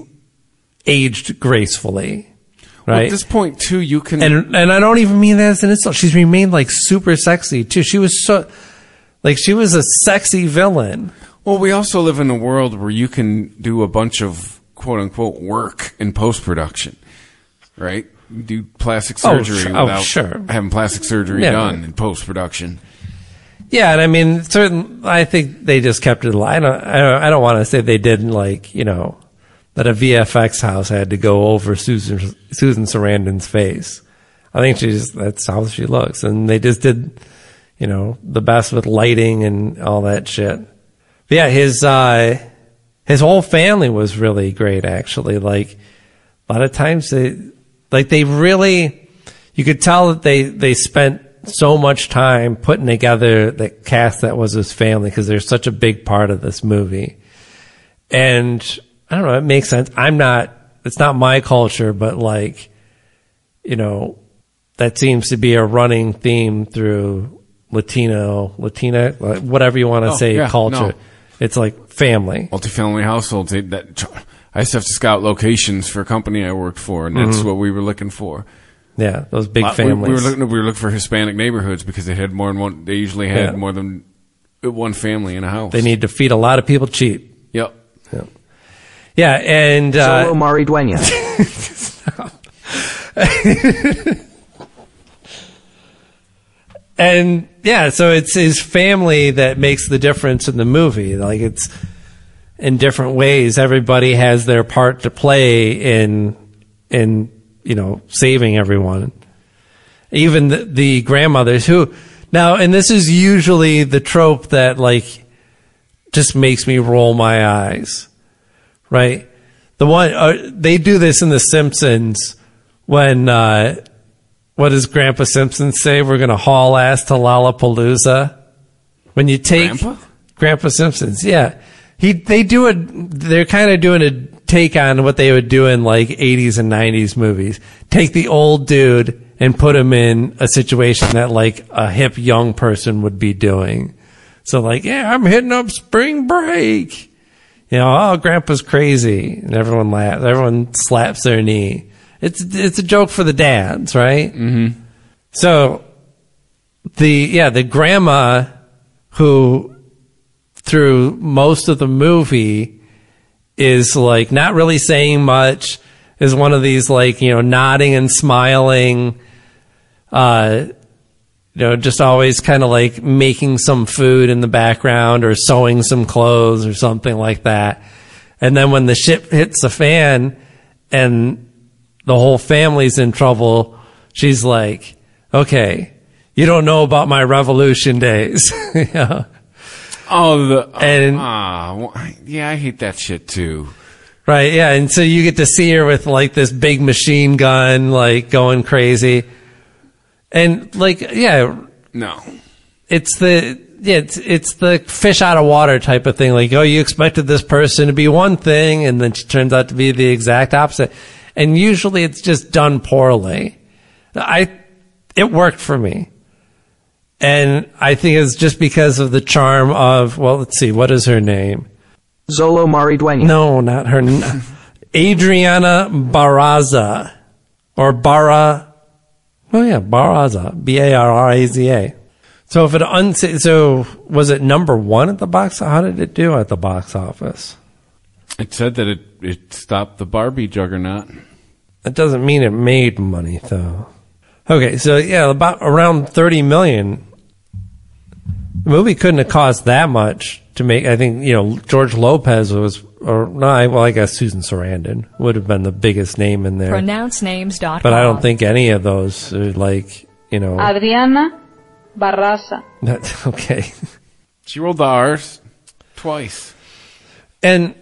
aged gracefully, right? Well, at this point, too, you can, and and I don't even mean that as an insult. She's remained like super sexy too. She was so, like, she was a sexy villain. Well, we also live in a world where you can do a bunch of quote unquote work in post production, right? Do plastic surgery oh, without oh, sure. having plastic surgery yeah. done in post production. Yeah, and I mean, certain. I think they just kept it alive. I don't. I don't, I don't want to say they didn't, like, you know, that a V F X house had to go over Susan Susan Sarandon's face. I think she just that's how she looks, and they just did, you know, the best with lighting and all that shit. But yeah, his uh, his whole family was really great, actually. Like a lot of times they. Like they really, you could tell that they, they spent so much time putting together the cast that was his family because they're such a big part of this movie. And I don't know, it makes sense. I'm not, it's not my culture, but like, you know, that seems to be a running theme through Latino, Latina, whatever you want to oh, say, yeah, culture. No. It's like family. Multifamily households, they, that... I used to have to scout locations for a company I worked for, and that's mm-hmm. what we were looking for. Yeah, those big uh, families. We, we were looking. We were looking for Hispanic neighborhoods because they had more than one. They usually had yeah. more than one family in a house. They need to feed a lot of people cheap. Yep. Yep. Yeah, and uh, Solo Maridueña. And yeah, so it's his family that makes the difference in the movie. Like it's. In different ways, everybody has their part to play in, in you know, saving everyone. Even the, the grandmothers who, now, and this is usually the trope that like just makes me roll my eyes, right? The one uh, they do this in The Simpsons when uh, what does Grandpa Simpson say? We're going to haul ass to Lollapalooza. When you take Grandpa, Grandpa Simpson's, yeah. He, they do it, they're kind of doing a take on what they would do in like eighties and nineties movies. Take the old dude and put him in a situation that like a hip young person would be doing. So like, yeah, I'm hitting up spring break. You know, oh, Grandpa's crazy, and everyone laughs. Everyone slaps their knee. It's it's a joke for the dads, right? Mm-hmm. So the yeah the grandma who through most of the movie is like not really saying much, is one of these like, you know, nodding and smiling, uh, you know, just always kind of like making some food in the background or sewing some clothes or something like that. And then when the ship hits the fan and the whole family's in trouble, she's like, okay, you don't know about my revolution days. Yeah. Oh, the and uh, yeah, I hate that shit too. Right, yeah, and so you get to see her with like this big machine gun, like going crazy, and like, yeah, no, it's the yeah, it's it's the fish out of water type of thing. Like, oh, you expected this person to be one thing, and then she turns out to be the exact opposite, and usually it's just done poorly. I it worked for me. And I think it's just because of the charm of, well, let's see, what is her name? Zolo Maridueña. No, not her. Adriana Barraza. Or Barra. Oh, yeah, Barraza. B A R R A Z A. So if it un- so was it number one at the box? How did it do at the box office? It said that it, it stopped the Barbie juggernaut. That doesn't mean it made money, though. Okay, so yeah, about around thirty million. The movie couldn't have cost that much to make. I think, you know, George Lopez was, or no, I, well, I guess Susan Sarandon would have been the biggest name in there. pronounce names dot com. But I don't think any of those are like, you know. Adriana Barraza. That, okay. She rolled the R's twice. And,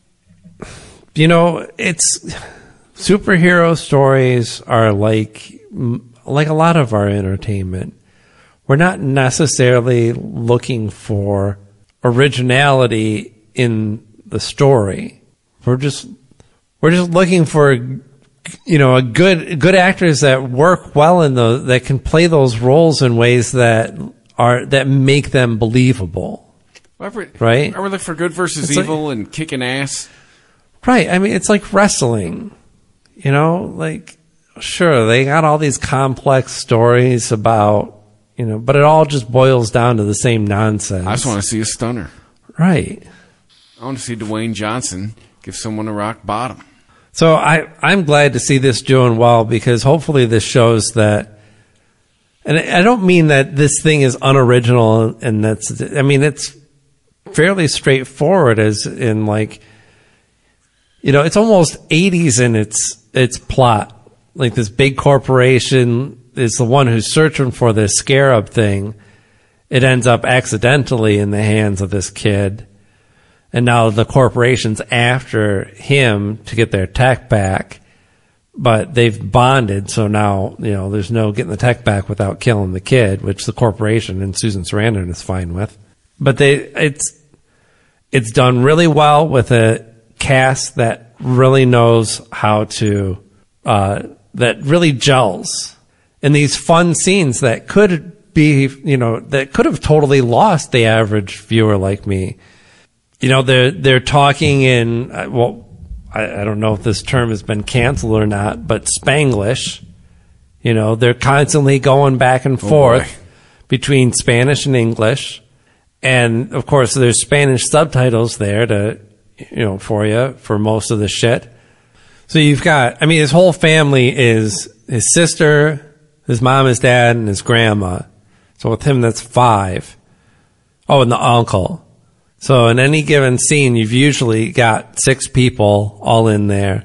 you know, it's, superhero stories are like, like a lot of our entertainment. We're not necessarily looking for originality in the story. We're just we're just looking for, you know, a good good actors that work well in those, that can play those roles in ways that are that make them believable. Ever, right? Ever look for good versus It's evil like, and kicking ass? Right. I mean, it's like wrestling. You know, like, sure, they got all these complex stories about, you know, but it all just boils down to the same nonsense. I just want to see a stunner. Right. I want to see Dwayne Johnson give someone a rock bottom. So I, I'm glad to see this doing well, because hopefully this shows that, and I don't mean that this thing is unoriginal, and that's, I mean, it's fairly straightforward as in like, you know, it's almost eighties in its, its plot. Like this big corporation is the one who's searching for this scarab thing. It ends up accidentally in the hands of this kid. And now the corporation's after him to get their tech back. But they've bonded, so now, you know, there's no getting the tech back without killing the kid, which the corporation and Susan Sarandon is fine with. But they, it's, it's done really well with a cast that really knows how to, uh, that really gels. And these fun scenes that could be, you know, that could have totally lost the average viewer like me. You know, they're, they're talking in, well, I, I don't know if this term has been canceled or not, but Spanglish. You know, they're constantly going back and forth oh between Spanish and English. And of course, there's Spanish subtitles there to, you know, for you for most of the shit. So you've got, I mean, his whole family is his sister, his mom, his dad, and his grandma. So with him, that's five. Oh, and the uncle. So in any given scene, you've usually got six people all in there.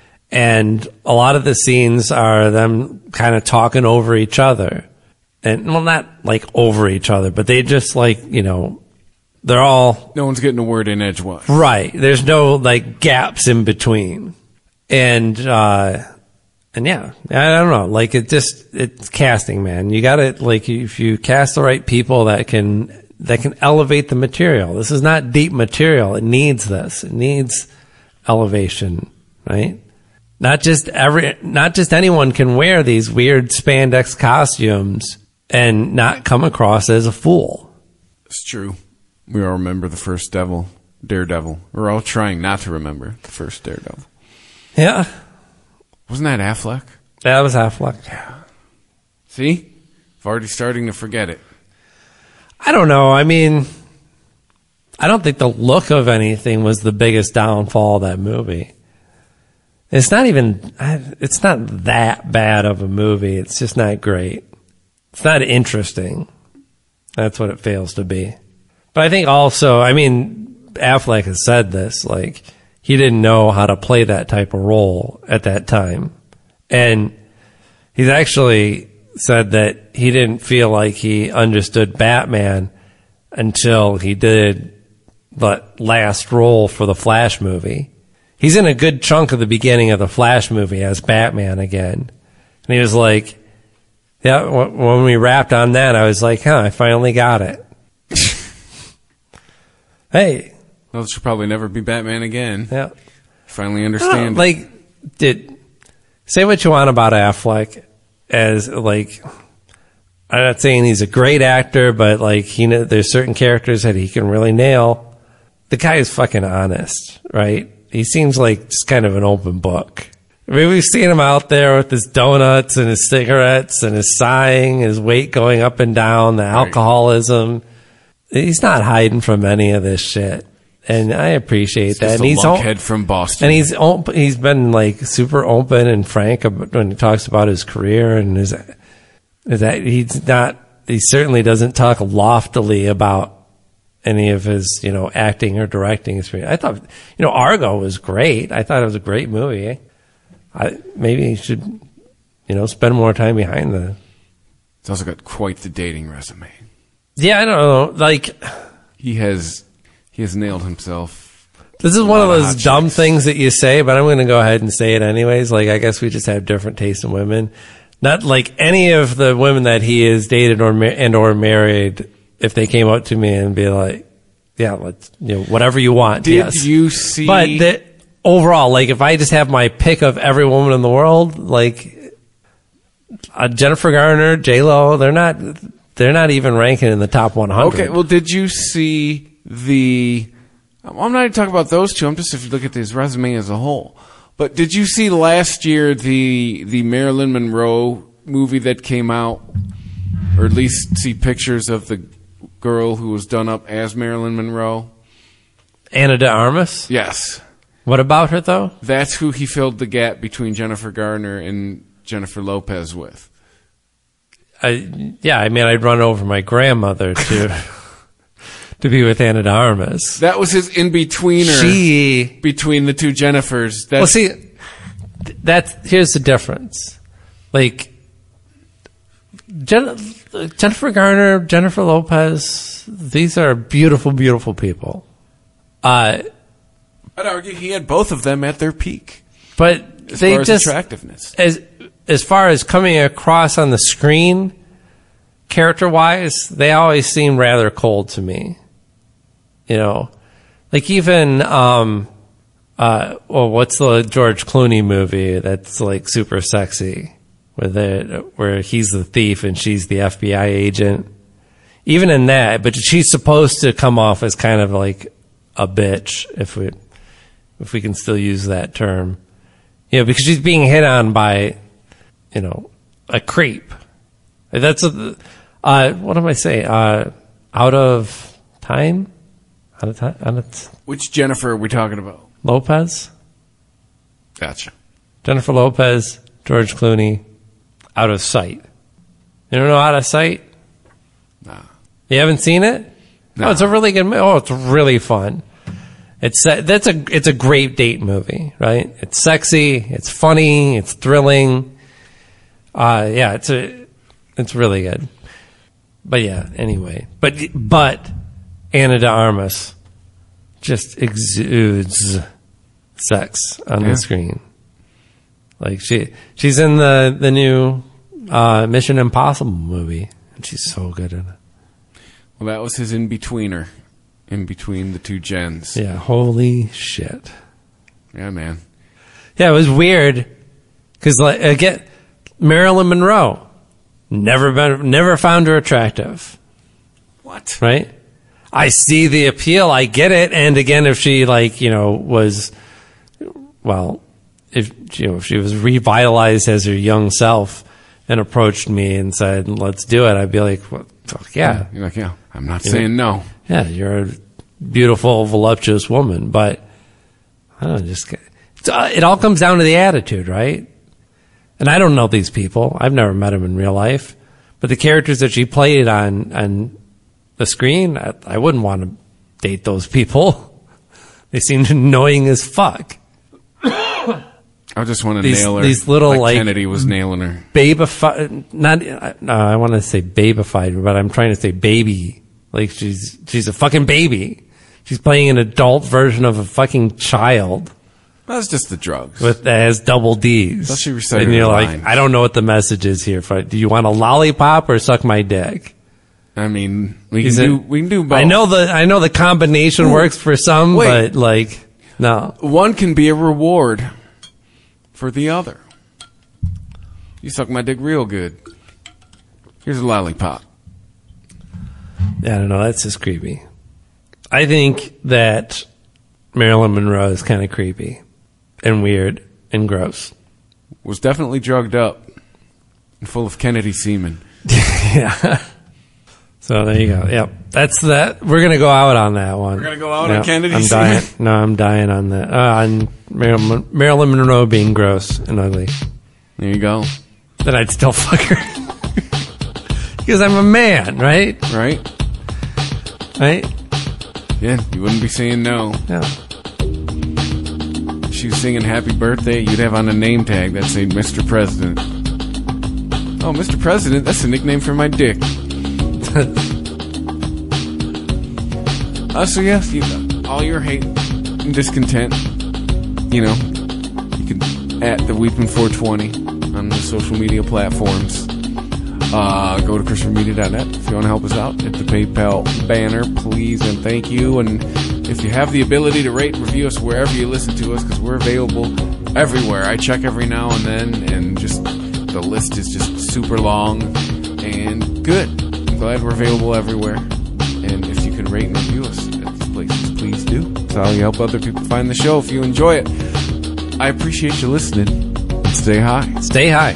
And a lot of the scenes are them kind of talking over each other. And, well, not like over each other, but they just like, you know, they're all... No one's getting a word in edgewise. Right. There's no, like, gaps in between. And, uh, and yeah, I don't know. Like, it just, it's casting, man. You gotta, like, if you cast the right people that can, that can elevate the material. This is not deep material. It needs this. It needs elevation, right? Not just every, not just anyone can wear these weird spandex costumes and not come across as a fool. It's true. We all remember the first Devil, Daredevil. We're all trying not to remember the first Daredevil. Yeah. Wasn't that Affleck? That was Affleck. Yeah. See? I'm already starting to forget it. I don't know. I mean, I don't think the look of anything was the biggest downfall of that movie. It's not even, it's not that bad of a movie. It's just not great. It's not interesting. That's what it fails to be. But I think also, I mean, Affleck has said this, like, he didn't know how to play that type of role at that time. And he's actually said that he didn't feel like he understood Batman until he did the last role for the Flash movie. He's in a good chunk of the beginning of the Flash movie as Batman again. And he was like, yeah, when we wrapped on that, I was like, huh, I finally got it. Hey. Well, she'll probably never be Batman again. Yeah. Finally understand. Know, like, did say what you want about Affleck as, like, I'm not saying he's a great actor, but, like, he know, there's certain characters that he can really nail. The guy is fucking honest, right? He seems like just kind of an open book. I mean, we've seen him out there with his donuts and his cigarettes and his sighing, his weight going up and down, the alcoholism. He's not hiding from any of this shit. And I appreciate it's that. Just and a he's lunkhead from Boston. And he's op- he's been like super open and frank about, when he talks about his career and his, is that he's not, he certainly doesn't talk loftily about any of his, you know, acting or directing experience. I thought, you know, Argo was great. I thought it was a great movie. I, maybe he should, you know, spend more time behind the. He's also got quite the dating resume. Yeah, I don't know. Like, he has, he has nailed himself. This is one of those dumb chicks. things that you say, but I'm going to go ahead and say it anyways. Like, I guess we just have different tastes in women. Not like any of the women that he has dated or and or married. If they came up to me and be like, yeah, let's, you know, whatever you want. Did yes. you see? But the, overall, like, if I just have my pick of every woman in the world, like, uh, Jennifer Garner, J-Lo, they're not, they're not even ranking in the top one hundred. Okay, well, did you see the, I'm not even talking about those two, I'm just if you look at his resume as a whole. But did you see last year the, the Marilyn Monroe movie that came out? Or at least see pictures of the girl who was done up as Marilyn Monroe? Anna de Armas? Yes. What about her, though? That's who he filled the gap between Jennifer Garner and Jennifer Lopez with. I, yeah, I mean, I'd run over my grandmother to to be with Anna de Armas. That was his in-betweener she, between the two Jennifers. That's, well, see, that's, here's the difference. Like, Jen, Jennifer Garner, Jennifer Lopez, these are beautiful, beautiful people. Uh, I'd argue he had both of them at their peak. But as they far as just attractiveness. As as far as coming across on the screen, character wise, they always seem rather cold to me. You know, like even um, uh, well, what's the George Clooney movie that's like super sexy? Where the where he's the thief and she's the F B I agent. Even in that, but she's supposed to come off as kind of like a bitch, if we if we can still use that term. You know, because she's being hit on by, you know, a creep. That's a uh, what am I saying? Uh, out of time? Out of time? Out of t- Which Jennifer are we talking about? Lopez. Gotcha. Jennifer Lopez, George Clooney. Out of Sight. You don't know Out of Sight? Nah. You haven't seen it? Nah. Oh, it's a really good movie. Oh, it's really fun. It's uh, that's a it's a great date movie, right? It's sexy, it's funny, it's thrilling. Uh, yeah, it's a it's really good. But yeah, anyway, but but Anna de Armas just exudes sex on yeah. the screen. Like she, she's in the the new uh, Mission Impossible movie, and she's so good in it. Well, that was his in-betweener, in between the two gens. Yeah, holy shit. Yeah, man. Yeah, it was weird because, like, again, Marilyn Monroe, never been, never found her attractive. What? Right? I see the appeal. I get it. And again, if she like, you know, was, well, if, you know, if she was revitalized as her young self and approached me and said, let's do it, I'd be like, well, fuck yeah. You're like, yeah, I'm not You're, saying no. Yeah, you're a beautiful, voluptuous woman. But I don't know, just, it all comes down to the attitude, right? And I don't know these people. I've never met them in real life. But the characters that she played on, on the screen, I, I wouldn't want to date those people. They seemed annoying as fuck. I just want to these, nail her. These little, like, like Kennedy was nailing her. Babified, not, no, I want to say babified, but I'm trying to say baby. Like she's, she's a fucking baby. She's playing an adult version of a fucking child. That's just the drugs. With, that has double D's. That's she recited and you're her like, lines. I don't know what the message is here. Do you want a lollipop or suck my dick? I mean, we can He's do, a, we can do both. I know the, I know the combination Ooh, works for some, wait. but like, no. One can be a reward for the other. You suck my dick real good. Here's a lollipop. Yeah, I don't know. That's just creepy. I think that Marilyn Monroe is kind of creepy and weird and gross. Was definitely drugged up and full of Kennedy semen. Yeah. So there you go. Yep. That's that. We're going to go out on that one. We're going to go out yep. on Kennedy I'm semen? dying. No, I'm dying on that. Uh, on Marilyn, Marilyn Monroe being gross and ugly. There you go. Then I'd still fuck her. Because I'm a man, right? Right. Right? Yeah, you wouldn't be saying no. No. If she was singing happy birthday, you'd have on a name tag that said Mister President. Oh, Mister President, that's a nickname for my dick. uh, so yes, you, all your hate and discontent, you know, you can at the Weepin' four twenty on the social media platforms. Uh, go to christian media dot net if you want to help us out. Hit the PayPal banner, please and thank you. And if you have the ability to rate and review us wherever you listen to us, because we're available everywhere. I check every now and then, and just the list is just super long and good. I'm glad we're available everywhere. And if you can rate and review us at these places, please do. That's how you help other people find the show if you enjoy it. I appreciate you listening. And stay high. Stay high.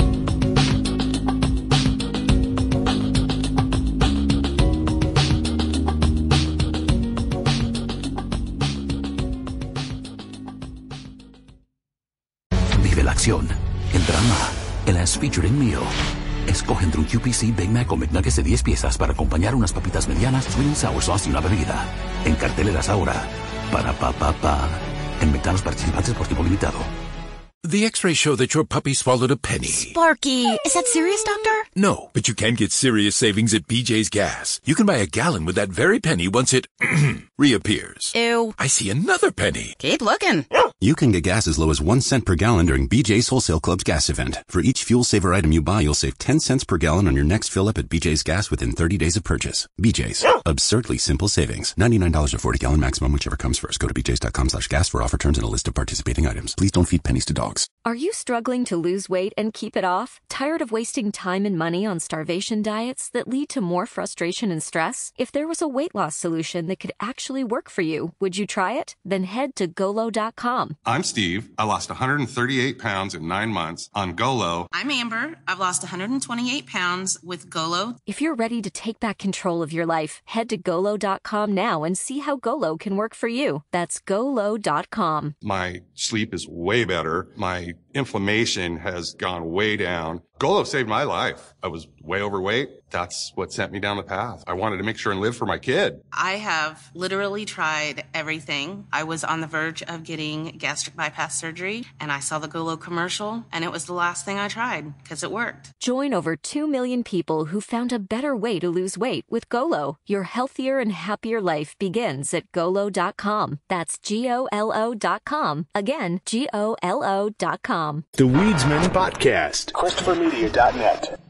Vive la acción, el drama, el as featuring meal. Escoge entre un U P C Big Mac o McNuggets de diez piezas para acompañar unas papitas medianas, sweet and sour sauce y una bebida. En carteleras ahora. Para pa pa pa. En McDonald's participantes por tiempo limitado. The x-rays show that your puppy swallowed a penny. Sparky, is that serious, Doctor? No, but you can get serious savings at B J's Gas. You can buy a gallon with that very penny once it reappears. Ew. I see another penny. Keep looking. You can get gas as low as one cent per gallon during B J's Wholesale Club's gas event. For each fuel saver item you buy, you'll save ten cents per gallon on your next fill up at B J's Gas within thirty days of purchase. B J's. Absurdly simple savings. ninety-nine dollars or forty gallon maximum, whichever comes first. Go to bjs.com slash gas for offer terms and a list of participating items. Please don't feed pennies to dogs. Are you struggling to lose weight and keep it off? Tired of wasting time and money on starvation diets that lead to more frustration and stress? If there was a weight loss solution that could actually work for you, would you try it? Then head to golo dot com. I'm Steve. I lost one hundred thirty-eight pounds in nine months on Golo. I'm Amber. I've lost one hundred twenty-eight pounds with Golo. If you're ready to take back control of your life, head to golo dot com now and see how Golo can work for you. That's golo dot com. My sleep is way better. My inflammation has gone way down. Golo saved my life. I was way overweight. That's what sent me down the path. I wanted to make sure and live for my kid. I have literally tried everything. I was on the verge of getting gastric bypass surgery, and I saw the Golo commercial, and it was the last thing I tried because it worked. Join over two million people who found a better way to lose weight with Golo. Your healthier and happier life begins at golo dot com. That's G O L O dot com. Again, G O L O dot com. The Weedsman Podcast. Christopher Media dot net.